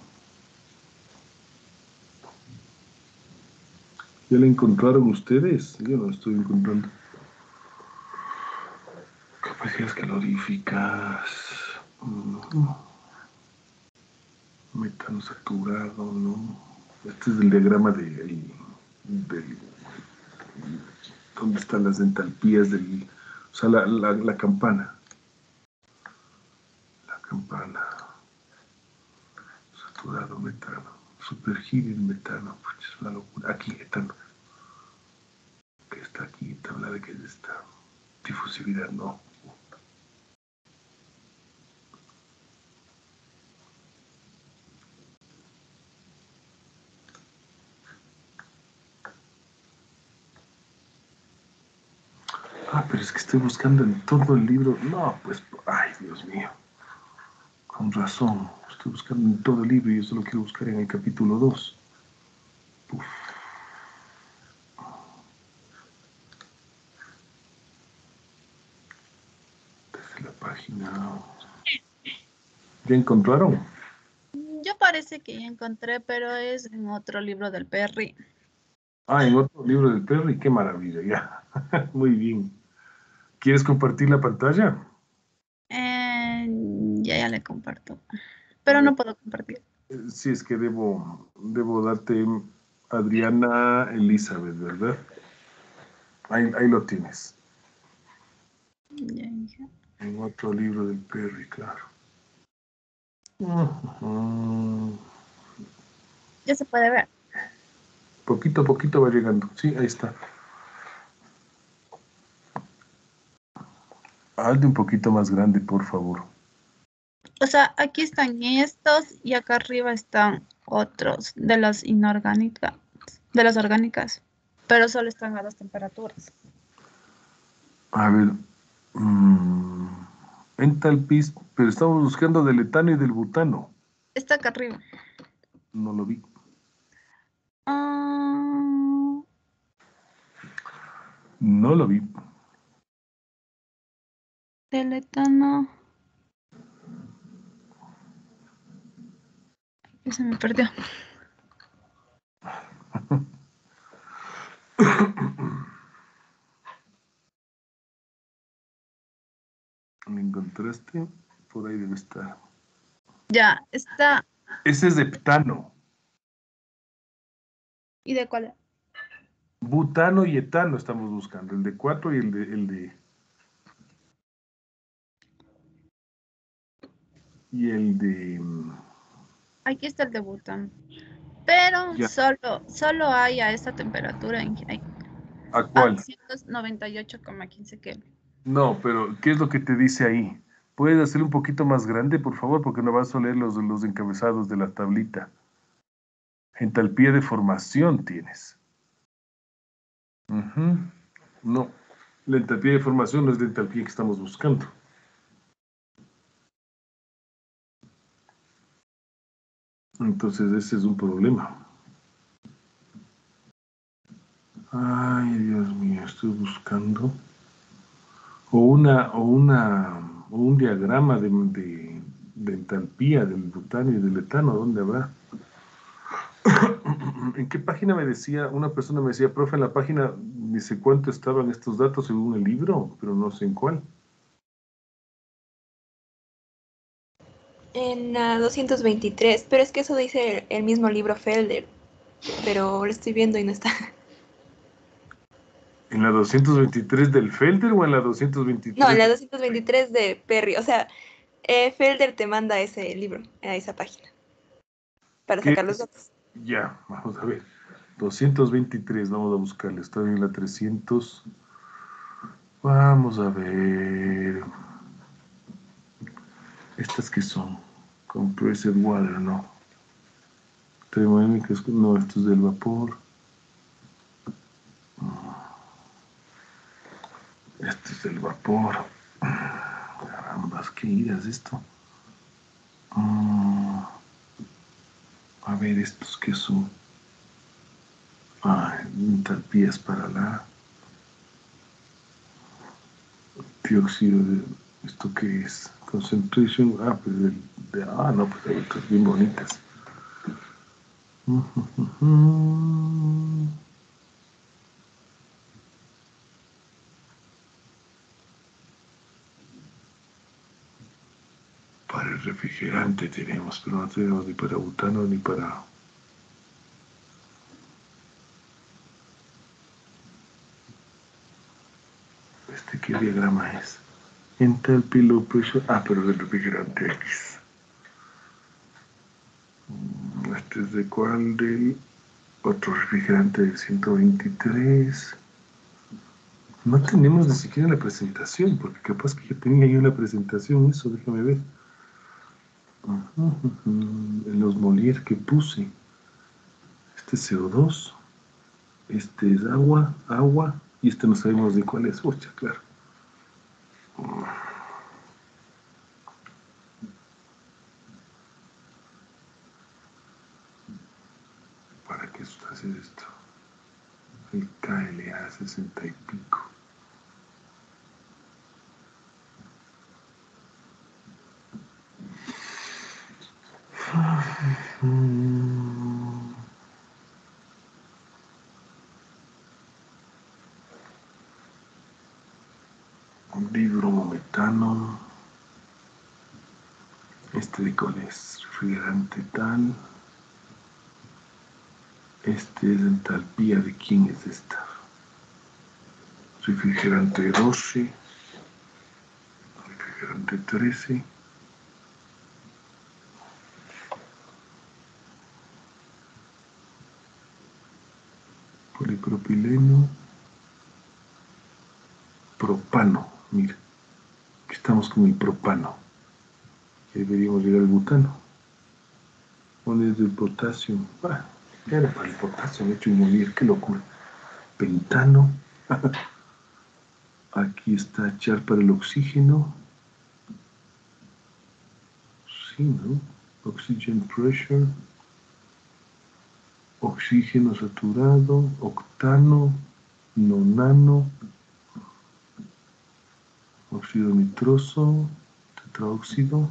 ¿Ya la encontraron ustedes? Yo no la estoy encontrando. Capacidades caloríficas. Mm. Metano saturado, ¿no? Este es el diagrama de, el, del... ¿Dónde están las entalpías del... O sea, la, la, la campana. La campana. Saturado, metano. Superheated metano. Pues es una locura. Aquí, etano. ¿Qué está aquí? Tabla de qué es esta. Difusividad, no. Ah, pero es que estoy buscando en todo el libro. No, pues, ay, Dios mío. Con razón. Estoy buscando en todo el libro y yo solo quiero buscar en el capítulo dos. Uf. Desde la página... ¿Ya encontraron? Yo parece que ya encontré, pero es en otro libro del Perry. Ah, en otro libro del Perry. Qué maravilla, ya. Muy bien. ¿Quieres compartir la pantalla? Eh, ya, ya le comparto. Pero no puedo compartir. Sí, es que debo, debo darte Adriana Elizabeth, ¿verdad? Ahí, ahí lo tienes. Ya, ya. En otro libro del Perry, claro. Uh-huh. Ya se puede ver. Poquito a poquito va llegando. Sí, ahí está. Hazte un poquito más grande, por favor. O sea, aquí están estos y acá arriba están otros de las inorgánicas, de las orgánicas, pero solo están a dos temperaturas. A ver. Mmm, entalpis, pero estamos buscando del etano y del butano. Está acá arriba. No lo vi. Ah, No lo vi. del etano. Ya se me perdió. ¿Me encontraste? Por ahí debe estar. Ya, está. Ese es heptano. ¿Y de cuál? Butano y etano estamos buscando. El de cuatro y el de... El de y el de... Aquí está el de butano. Pero Ya. solo, solo hay a esta temperatura en ¿A a cuál? doscientos noventa y ocho coma quince Kelvin. No, pero ¿qué es lo que te dice ahí? ¿Puedes hacer un poquito más grande, por favor? Porque no vas a leer los, los encabezados de la tablita. Entalpía de formación tienes. Ujú. No, la entalpía de formación no es la entalpía que estamos buscando. Entonces ese es un problema. Ay, Dios mío, estoy buscando. O una, o una, o un diagrama de, de, de entalpía del butano y del etano, ¿dónde habrá? ¿En qué página me decía, una persona me decía, profe, en la página dice cuánto estaban estos datos según el libro, pero no sé en cuál? En la doscientos veintitrés, pero es que eso dice el, el mismo libro Felder, pero lo estoy viendo y no está. ¿En la doscientos veintitrés del Felder o en la No, en doscientos veintitrés? la doscientos veintitrés de Perry, o sea, eh, Felder te manda ese libro, a esa página, para ¿Qué sacar los es? datos. Ya, vamos a ver. doscientos veintitrés, vamos a buscarle. Estoy en la trescientos. Vamos a ver. ¿Estas qué son? Compressed water, no. Termodinámicas, no, esto es del vapor. Esto es del vapor. Carambas, ¿qué iras esto? Mm, a ver, estos qué son. Ah, entalpías para la dióxido de. ¿Esto qué es? Concentration. Ah, pues del, de, ah, no, pues hay otras bien bonitas. Para el refrigerante tenemos, pero no tenemos ni para butano ni para. ¿Este qué diagrama es? Enthalpy low pressure. Ah, pero del refrigerante X. Este es de cuál, del otro refrigerante del ciento veintitrés. No tenemos ni siquiera la presentación, porque capaz que ya tenía yo la presentación, eso, déjame ver. En los Molière que puse. Este es C O dos. Este es agua, agua. Y este no sabemos de cuál es. Ocha, claro. ¿Para qué hacer esto? El K L A sesenta y pico. Dibromometano. Este de cuál es, refrigerante tal. Este es entalpía, ¿de quién es esta? Refrigerante doce. Refrigerante trece. Polipropileno. Propano, mira. Aquí estamos con el propano. Y deberíamos llegar al butano. ¿Dónde es el potasio? Ah, era para el potasio, me he hecho un molir, qué locura. Pentano. Aquí está echar para el oxígeno. Sí, ¿no? Oxygen pressure. Oxígeno saturado. Octano. Nonano. Óxido nitroso. Tetraóxido.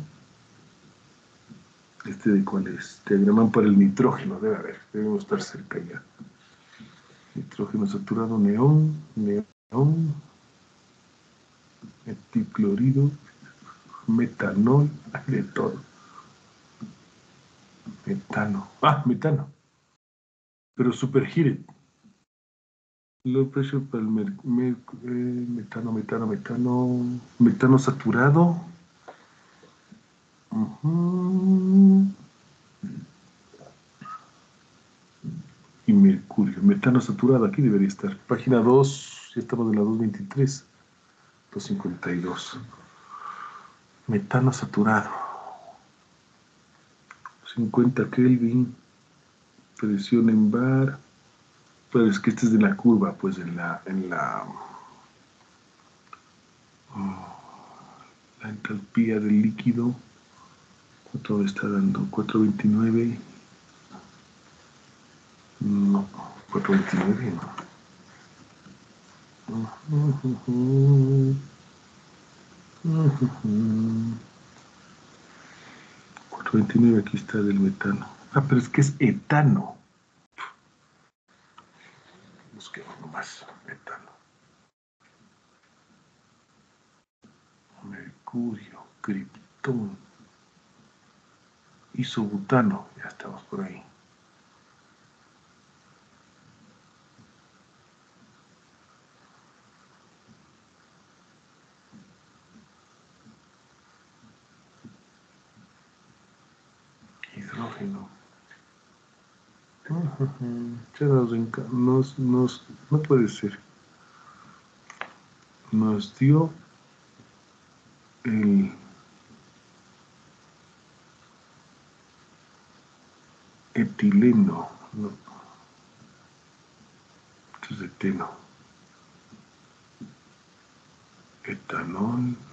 ¿Este de cuál es? Diagraman para el nitrógeno, debe haber. Debemos estar cerca ya. Nitrógeno saturado, neón. Neón. Metilclorido. Metanol. De todo. Metano. Ah, metano. Pero superheated. Low pressure para el mer, mer, eh, metano, metano, metano. Metano saturado. Uh-huh. Y mercurio. Metano saturado. Aquí debería estar. Página dos. Ya estamos en la doscientos veintitrés. doscientos cincuenta y dos. Metano saturado. cincuenta Kelvin. Presión en bar. Pero es que este es de la curva, pues en la, en la, oh, la entalpía del líquido. ¿Cuánto me está dando? cuatrocientos veintinueve. No, cuatrocientos veintinueve no. cuatrocientos veintinueve aquí está del metano. Ah, pero es que es etano. Busquemos nomás metano. Mercurio, criptón, isobutano. Ya estamos por ahí. Hidrógeno. Nos, nos, no puede ser. Nos dio el etileno. No. Esto es eteno. Etanol.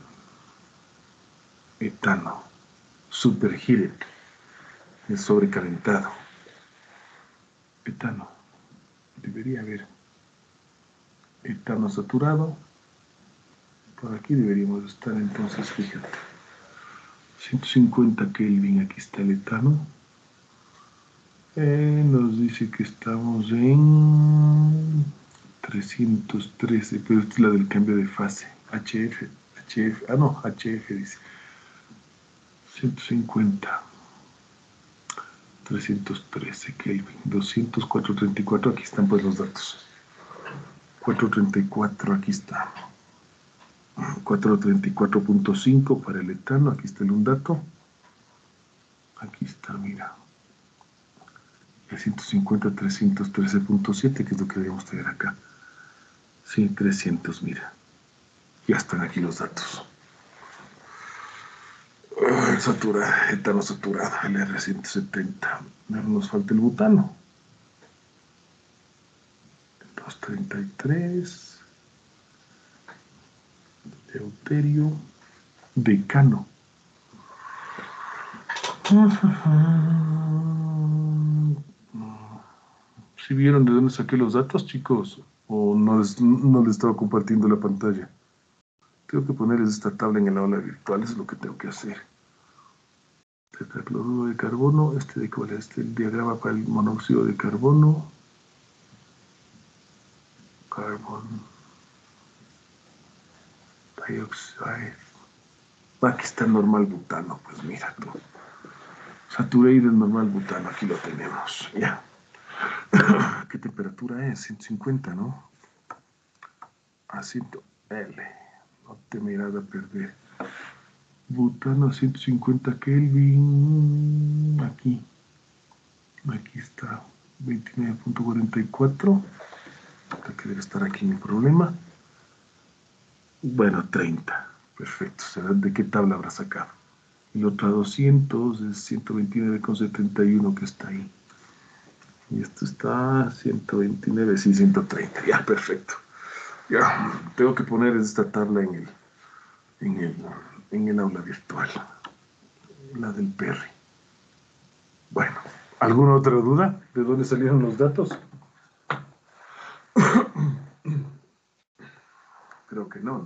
Etano. Superheated. Es sobrecalentado. Etano. Debería haber etano saturado. Por aquí deberíamos estar entonces, fíjate. ciento cincuenta Kelvin, aquí está el etano. Eh, nos dice que estamos en trescientos trece, pero esta es la del cambio de fase. H F, H F, ah no, H F dice. ciento cincuenta. trescientos trece Kelvin, doscientos, cuatrocientos treinta y cuatro, aquí están pues los datos. cuatrocientos treinta y cuatro, aquí está. cuatrocientos treinta y cuatro punto cinco para el etano, aquí está el un dato. Aquí está, mira. trescientos cincuenta, trescientos trece punto siete, que es lo que debemos tener acá. Sí, trescientos, mira. Ya están aquí los datos. Uh, satura, etano saturado, el R ciento setenta. Nos falta el butano. doscientos treinta y tres. Deuterio. Decano. ¿Sí vieron de dónde saqué los datos, chicos? ¿O no les, no les estaba compartiendo la pantalla? Tengo que ponerles esta tabla en el aula virtual, eso es lo que tengo que hacer. Tetracloruro de carbono, este de cuál es este, el diagrama para el monóxido de carbono. Carbon dioxide. Aquí está el normal butano, pues mira tú. Saturated normal butano, aquí lo tenemos, ya. ¿Qué temperatura es? ciento cincuenta, ¿no? A cien L. No te me irás a perder. Butano a ciento cincuenta Kelvin. Aquí. Aquí está. veintinueve punto cuarenta y cuatro. Que debe estar aquí mi problema. Bueno, treinta. Perfecto. ¿De qué tabla habrá sacado? Y otra doscientos es ciento veintinueve punto setenta y uno que está ahí. Y esto está ciento veintinueve, sí, ciento treinta. Ya, perfecto. Ya, tengo que poner esta tabla en el, en el, en el aula virtual. La del Perry. Bueno, ¿alguna otra duda? ¿De dónde salieron los datos? Creo que no,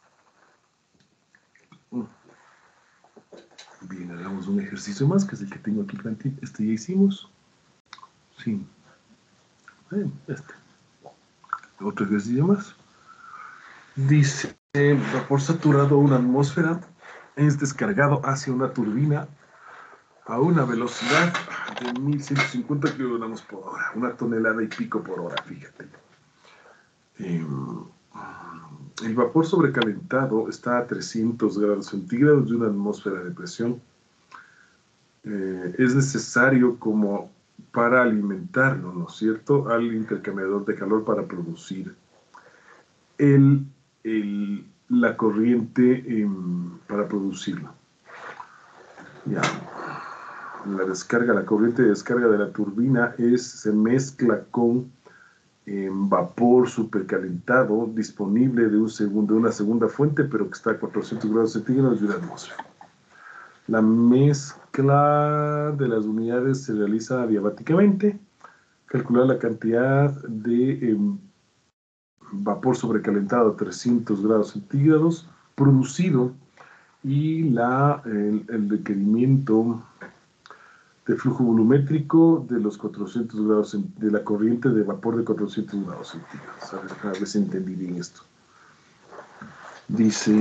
¿no? Bien, hagamos un ejercicio más, que es el que tengo aquí plantito. Este ya hicimos. Sí. Bien, este. Otro ejercicio más. Dice, vapor saturado a una atmósfera es descargado hacia una turbina a una velocidad de mil ciento cincuenta kilogramos por hora, una tonelada y pico por hora, fíjate. Eh, el vapor sobrecalentado está a trescientos grados centígrados de una atmósfera de presión. Eh, es necesario como para alimentarlo, ¿no es cierto?, al intercambiador de calor para producir el, el, la corriente eh, para producirlo. Ya. La descarga, la corriente de descarga de la turbina es, se mezcla con eh, vapor supercalentado disponible de, un segundo, de una segunda fuente, pero que está a cuatrocientos grados centígrados de una atmósfera. La mezcla de las unidades se realiza adiabáticamente. Calcular la cantidad de eh, vapor sobrecalentado a trescientos grados centígrados producido y la, el, el requerimiento de flujo volumétrico de los cuatrocientos grados, de la corriente de vapor de cuatrocientos grados centígrados. A ver, a ver si entendí bien esto. Dice,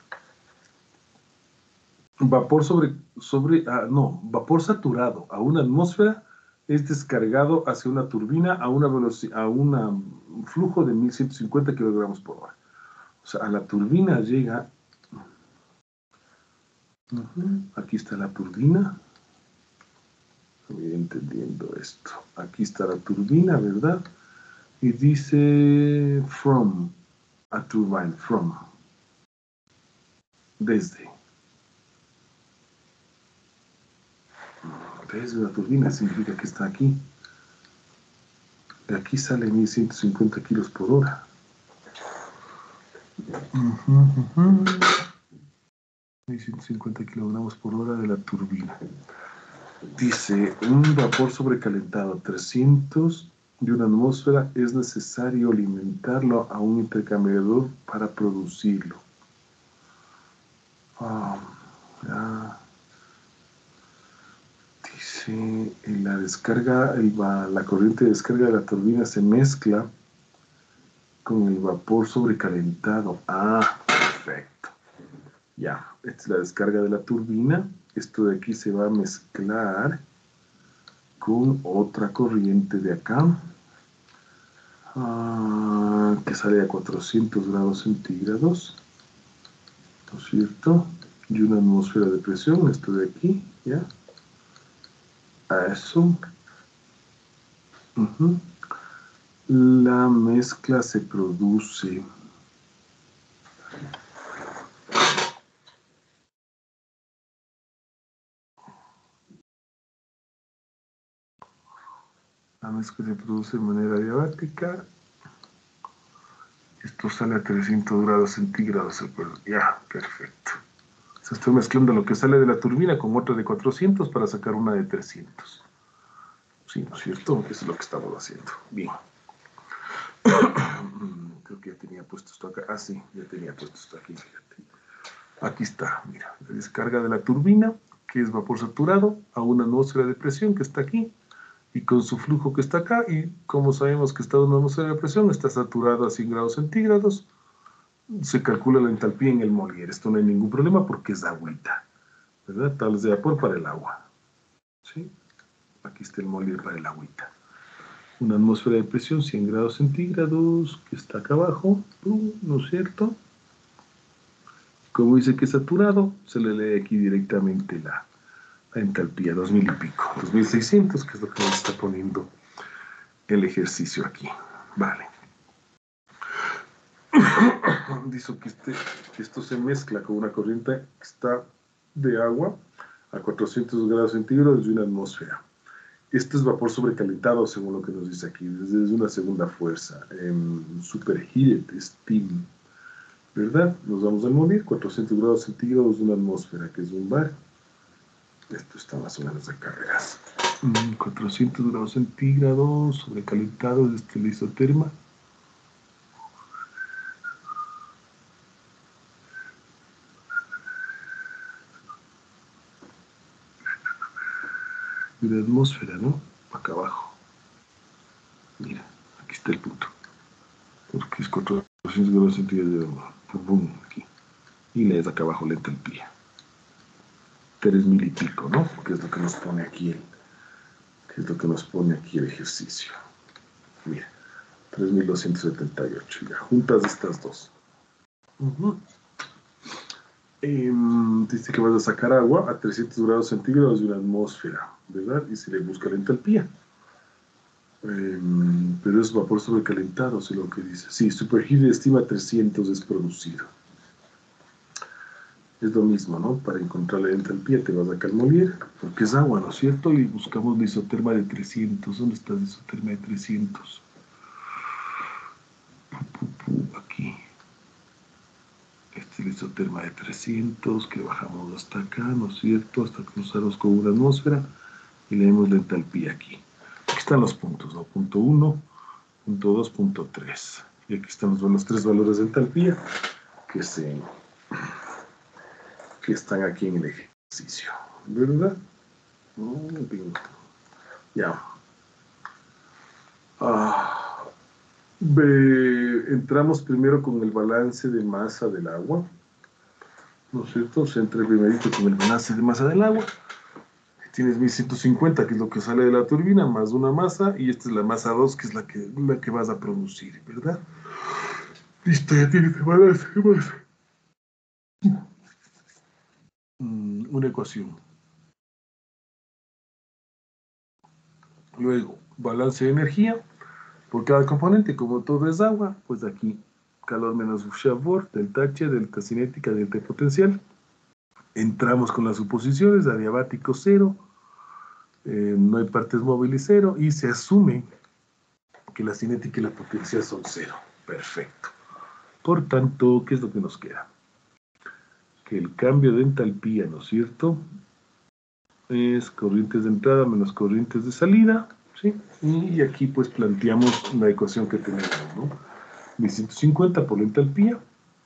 vapor sobre, sobre ah, no, vapor saturado a una atmósfera es descargado hacia una turbina a una velocidad, a una, un flujo de mil ciento cincuenta kilogramos por hora. O sea, a la turbina llega, uh-huh, aquí está la turbina. Voy entendiendo esto. Aquí está la turbina, ¿verdad? Y dice from, a turbine, from, desde. Desde la turbina significa que está aquí. De aquí sale mil ciento cincuenta kilos por hora. Uh-huh, uh-huh. mil ciento cincuenta kilogramos por hora de la turbina. Dice, un vapor sobrecalentado a trescientos de una atmósfera es necesario alimentarlo a un intercambiador para producirlo. Ah, ya. Dice, en la descarga, el, la corriente de descarga de la turbina se mezcla con el vapor sobrecalentado. Ah, perfecto. Ya, esta es la descarga de la turbina. Esto de aquí se va a mezclar con otra corriente de acá, ah, que sale a cuatrocientos grados centígrados, ¿no es cierto? Y una atmósfera de presión, esto de aquí, ¿ya? A eso. Uh-huh. La mezcla se produce La mezcla se produce de manera adiabática. Esto sale a trescientos grados centígrados. Ya, perfecto. O sea, estoy mezclando lo que sale de la turbina con otra de cuatrocientos para sacar una de trescientos. Sí, ¿no es cierto? Eso es lo que estamos haciendo. Bien. Creo que ya tenía puesto esto acá. Ah, sí, ya tenía puesto esto aquí, fíjate. Aquí está, mira. La descarga de la turbina, que es vapor saturado, a una atmósfera de presión que está aquí. Y con su flujo que está acá, y como sabemos que está a una atmósfera de presión, está saturado a cien grados centígrados, se calcula la entalpía en el Molière. Esto no hay ningún problema porque es agüita, ¿verdad? Tablas de vapor para el agua. ¿Sí? Aquí está el Molière para el agüita. Una atmósfera de presión, cien grados centígrados, que está acá abajo, ¿no es cierto? Como dice que es saturado, se le lee aquí directamente la la entalpía, dos mil y pico, dos mil seiscientos, que es lo que nos está poniendo el ejercicio aquí. Vale. Dice que, este, que esto se mezcla con una corriente que está de agua a cuatrocientos grados centígrados de una atmósfera. Esto es vapor sobrecalentado, según lo que nos dice aquí, desde una segunda fuerza, en superheated steam, ¿verdad? Nos vamos a morir, cuatrocientos grados centígrados de una atmósfera, que es un bar. Esto está más o menos de carreras. cuatrocientos grados centígrados, sobrecalentado, desde la isoterma. Y la atmósfera, ¿no? Acá abajo. Mira, aquí está el punto. Porque es cuatrocientos grados centígrados de agua. Pum, aquí. Y le es acá abajo la entalpía. tres mil y pico, ¿no? Que es lo que nos pone aquí el, que es lo que nos pone aquí el ejercicio. Mira, tres mil doscientos setenta y ocho. Ya, juntas estas dos. Uh-huh. Eh, dice que vas a sacar agua a trescientos grados centígrados de una atmósfera, ¿verdad? Y se le busca la entalpía. Eh, pero es vapor sobrecalentado, es lo que dice. Sí, superheat estima trescientos es producido. Es lo mismo, ¿no? Para encontrar la entalpía te vas acá al Molière, porque es agua, ¿no es cierto? Y buscamos la isoterma de trescientos. ¿Dónde está la isoterma de trescientos? Aquí. Este es el isoterma de trescientos, que bajamos hasta acá, ¿no es cierto? Hasta cruzarnos con una atmósfera y leemos la entalpía aquí. Aquí están los puntos, ¿no? Punto uno, punto dos, punto tres. Y aquí están los, los tres valores de entalpía que, se, que están aquí en el ejercicio, ¿verdad? Ya. Ah, ve, entramos primero con el balance de masa del agua, ¿no es cierto? Se entra primerito con el balance de masa del agua. Tienes mil ciento cincuenta, que es lo que sale de la turbina, más una masa, y esta es la masa dos, que es la que, la que vas a producir, ¿verdad? Listo, ya tienes el balance de masa. Mm, una ecuación. Luego, balance de energía por cada componente, como todo es agua, pues aquí calor menos Chabot, delta H, delta cinética, delta potencial. Entramos con las suposiciones, adiabático cero, eh, no hay partes móviles cero, y se asume que la cinética y la potencial son cero. Perfecto. Por tanto, ¿qué es lo que nos queda? Que el cambio de entalpía, ¿no es cierto?, es corrientes de entrada menos corrientes de salida, ¿sí? Y aquí pues planteamos la ecuación que tenemos, ¿no? mil ciento cincuenta por la entalpía,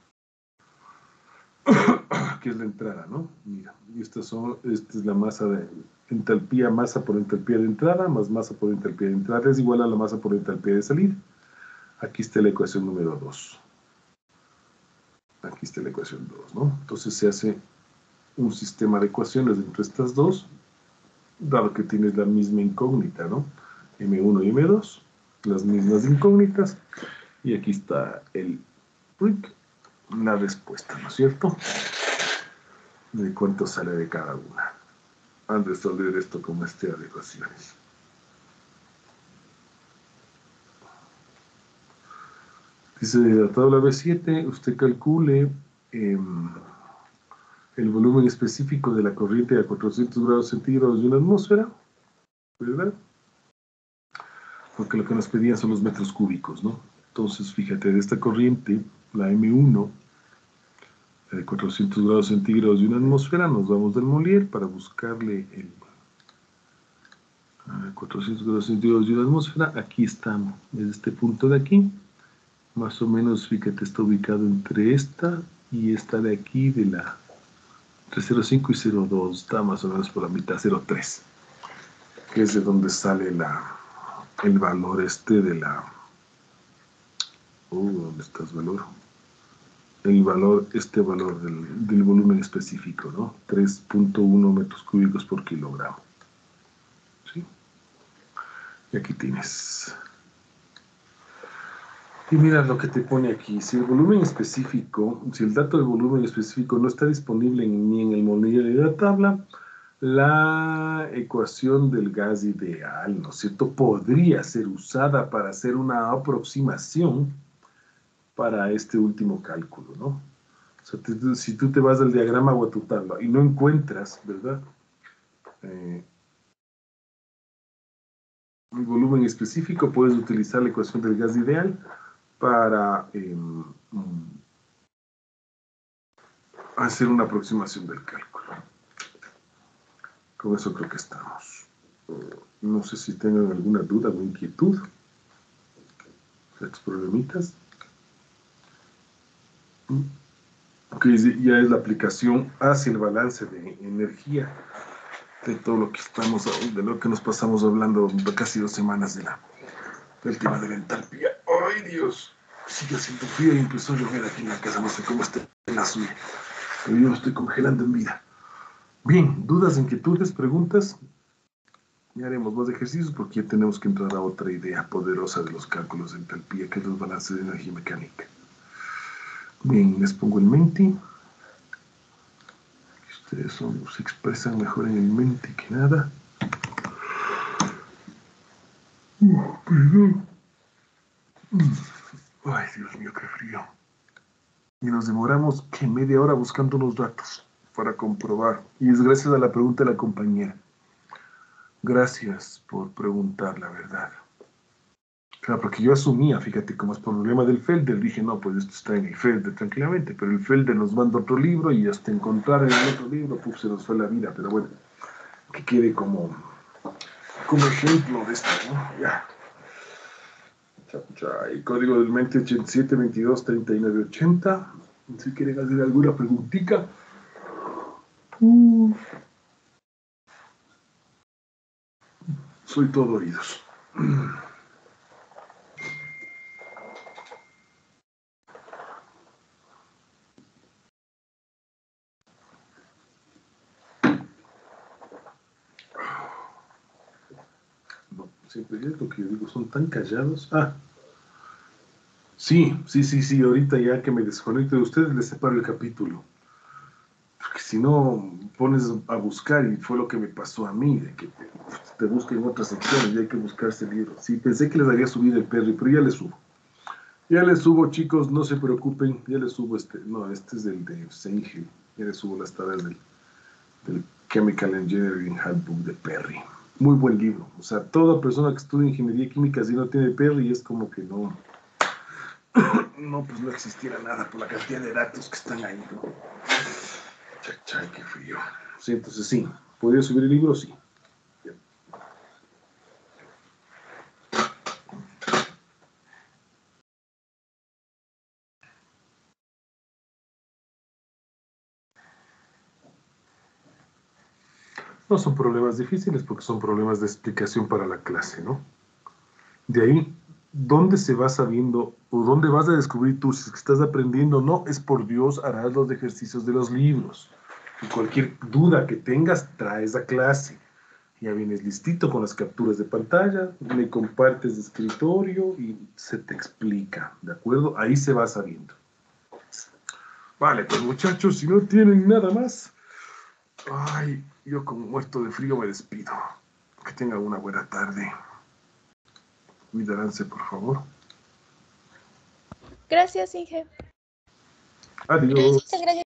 que es la entrada, ¿no? Mira, y estas son, esta es la masa de entalpía, masa por entalpía de entrada, más masa por entalpía de entrada, es igual a la masa por entalpía de salida. Aquí está la ecuación número dos. Aquí está la ecuación dos, ¿no? Entonces se hace un sistema de ecuaciones entre estas dos, dado que tienes la misma incógnita, ¿no? eme uno y eme dos, las mismas incógnitas, y aquí está el la respuesta, ¿no es cierto?, de cuánto sale de cada una al resolver esto como este de ecuaciones. Dice la tabla B siete, usted calcule eh, el volumen específico de la corriente a cuatrocientos grados centígrados de una atmósfera, ¿verdad? Porque lo que nos pedían son los metros cúbicos, ¿no? Entonces, fíjate, de esta corriente, la eme uno, de cuatrocientos grados centígrados de una atmósfera, nos vamos del Molière para buscarle el a cuatrocientos grados centígrados de una atmósfera. Aquí estamos, desde este punto de aquí, más o menos, fíjate, está ubicado entre esta y esta de aquí, de la entre cero coma cinco y cero coma dos, está más o menos por la mitad, cero coma tres, que es de donde sale la, el valor este de la... Uh, ¿dónde está el valor? El valor, este valor del, del volumen específico, ¿no? tres punto uno metros cúbicos por kilogramo. ¿Sí? Y aquí tienes. Y mira lo que te pone aquí. Si el volumen específico, si el dato del volumen específico no está disponible ni en el Molière ni en la tabla, la ecuación del gas ideal, ¿no es cierto?, podría ser usada para hacer una aproximación para este último cálculo, ¿no? O sea, te, si tú te vas al diagrama o a tu tabla y no encuentras, ¿verdad?, Eh, el volumen específico, puedes utilizar la ecuación del gas ideal para eh, hacer una aproximación del cálculo. Con eso creo que estamos. No sé si tengan alguna duda o inquietud. Estos problemitas. Que ya es la aplicación hacia el balance de energía de todo lo que estamos, de lo que nos pasamos hablando casi dos semanas de la, del tema de la entalpía. ¡Ay, Dios! Sigue haciendo frío y empezó a llover aquí en la casa. No sé cómo está en la suya, pero yo me estoy congelando en vida. Bien, dudas, inquietudes, preguntas. Ya haremos más ejercicios porque ya tenemos que entrar a otra idea poderosa de los cálculos de entalpía, que es los balances de energía mecánica. Bien, les pongo el Menti. Ustedes son, se expresan mejor en el Menti que nada. Uh, perdón. Ay, Dios mío, qué frío. Y nos demoramos que media hora buscando unos datos para comprobar. Y es gracias a la pregunta de la compañera. Gracias por preguntar la verdad. Claro, porque yo asumía, fíjate, como es problema del Felder, dije, no, pues esto está en el Felder tranquilamente, pero el Felder nos manda otro libro y hasta encontrar en el otro libro, pues se nos fue la vida, pero bueno, que quede como, como ejemplo de esto, ¿no? Ya. El código del Menti ochenta y siete veintidós treinta y nueve ochenta. Si quieren hacer alguna preguntita. Uh. Soy todo oídos. No, siempre es lo que yo digo, son tan callados. Ah. Sí, sí, sí, sí, ahorita ya que me desconecto de ustedes les separo el capítulo. Porque si no, pones a buscar y fue lo que me pasó a mí, de que te, te busquen otras secciones y hay que buscarse el libro. Sí, pensé que les había subido el Perry, pero ya les subo. Ya les subo, chicos, no se preocupen, ya les subo este, no, este es el de Seingel, ya les subo las tareas del, del Chemical Engineering Handbook de Perry. Muy buen libro, o sea, toda persona que estudia ingeniería química si no tiene Perry es como que no... No, pues no existiera nada por la cantidad de datos que están ahí, ¿no? Chay, chay, qué frío. Sí, entonces sí. ¿Podría subir el libro? Sí. Bien. No son problemas difíciles porque son problemas de explicación para la clase, ¿no? De ahí, ¿dónde se va sabiendo o dónde vas a descubrir tú si es que estás aprendiendo? No, es por Dios, harás los ejercicios de los libros. Y cualquier duda que tengas, traes a clase. Ya vienes listito con las capturas de pantalla, me compartes de escritorio y se te explica, ¿de acuerdo? Ahí se va sabiendo. Vale, pues muchachos, si no tienen nada más, ay, yo como muerto de frío me despido. Que tengan una buena tarde. Cuídense, por favor. Gracias, Inge. Adiós. Muchas gracias.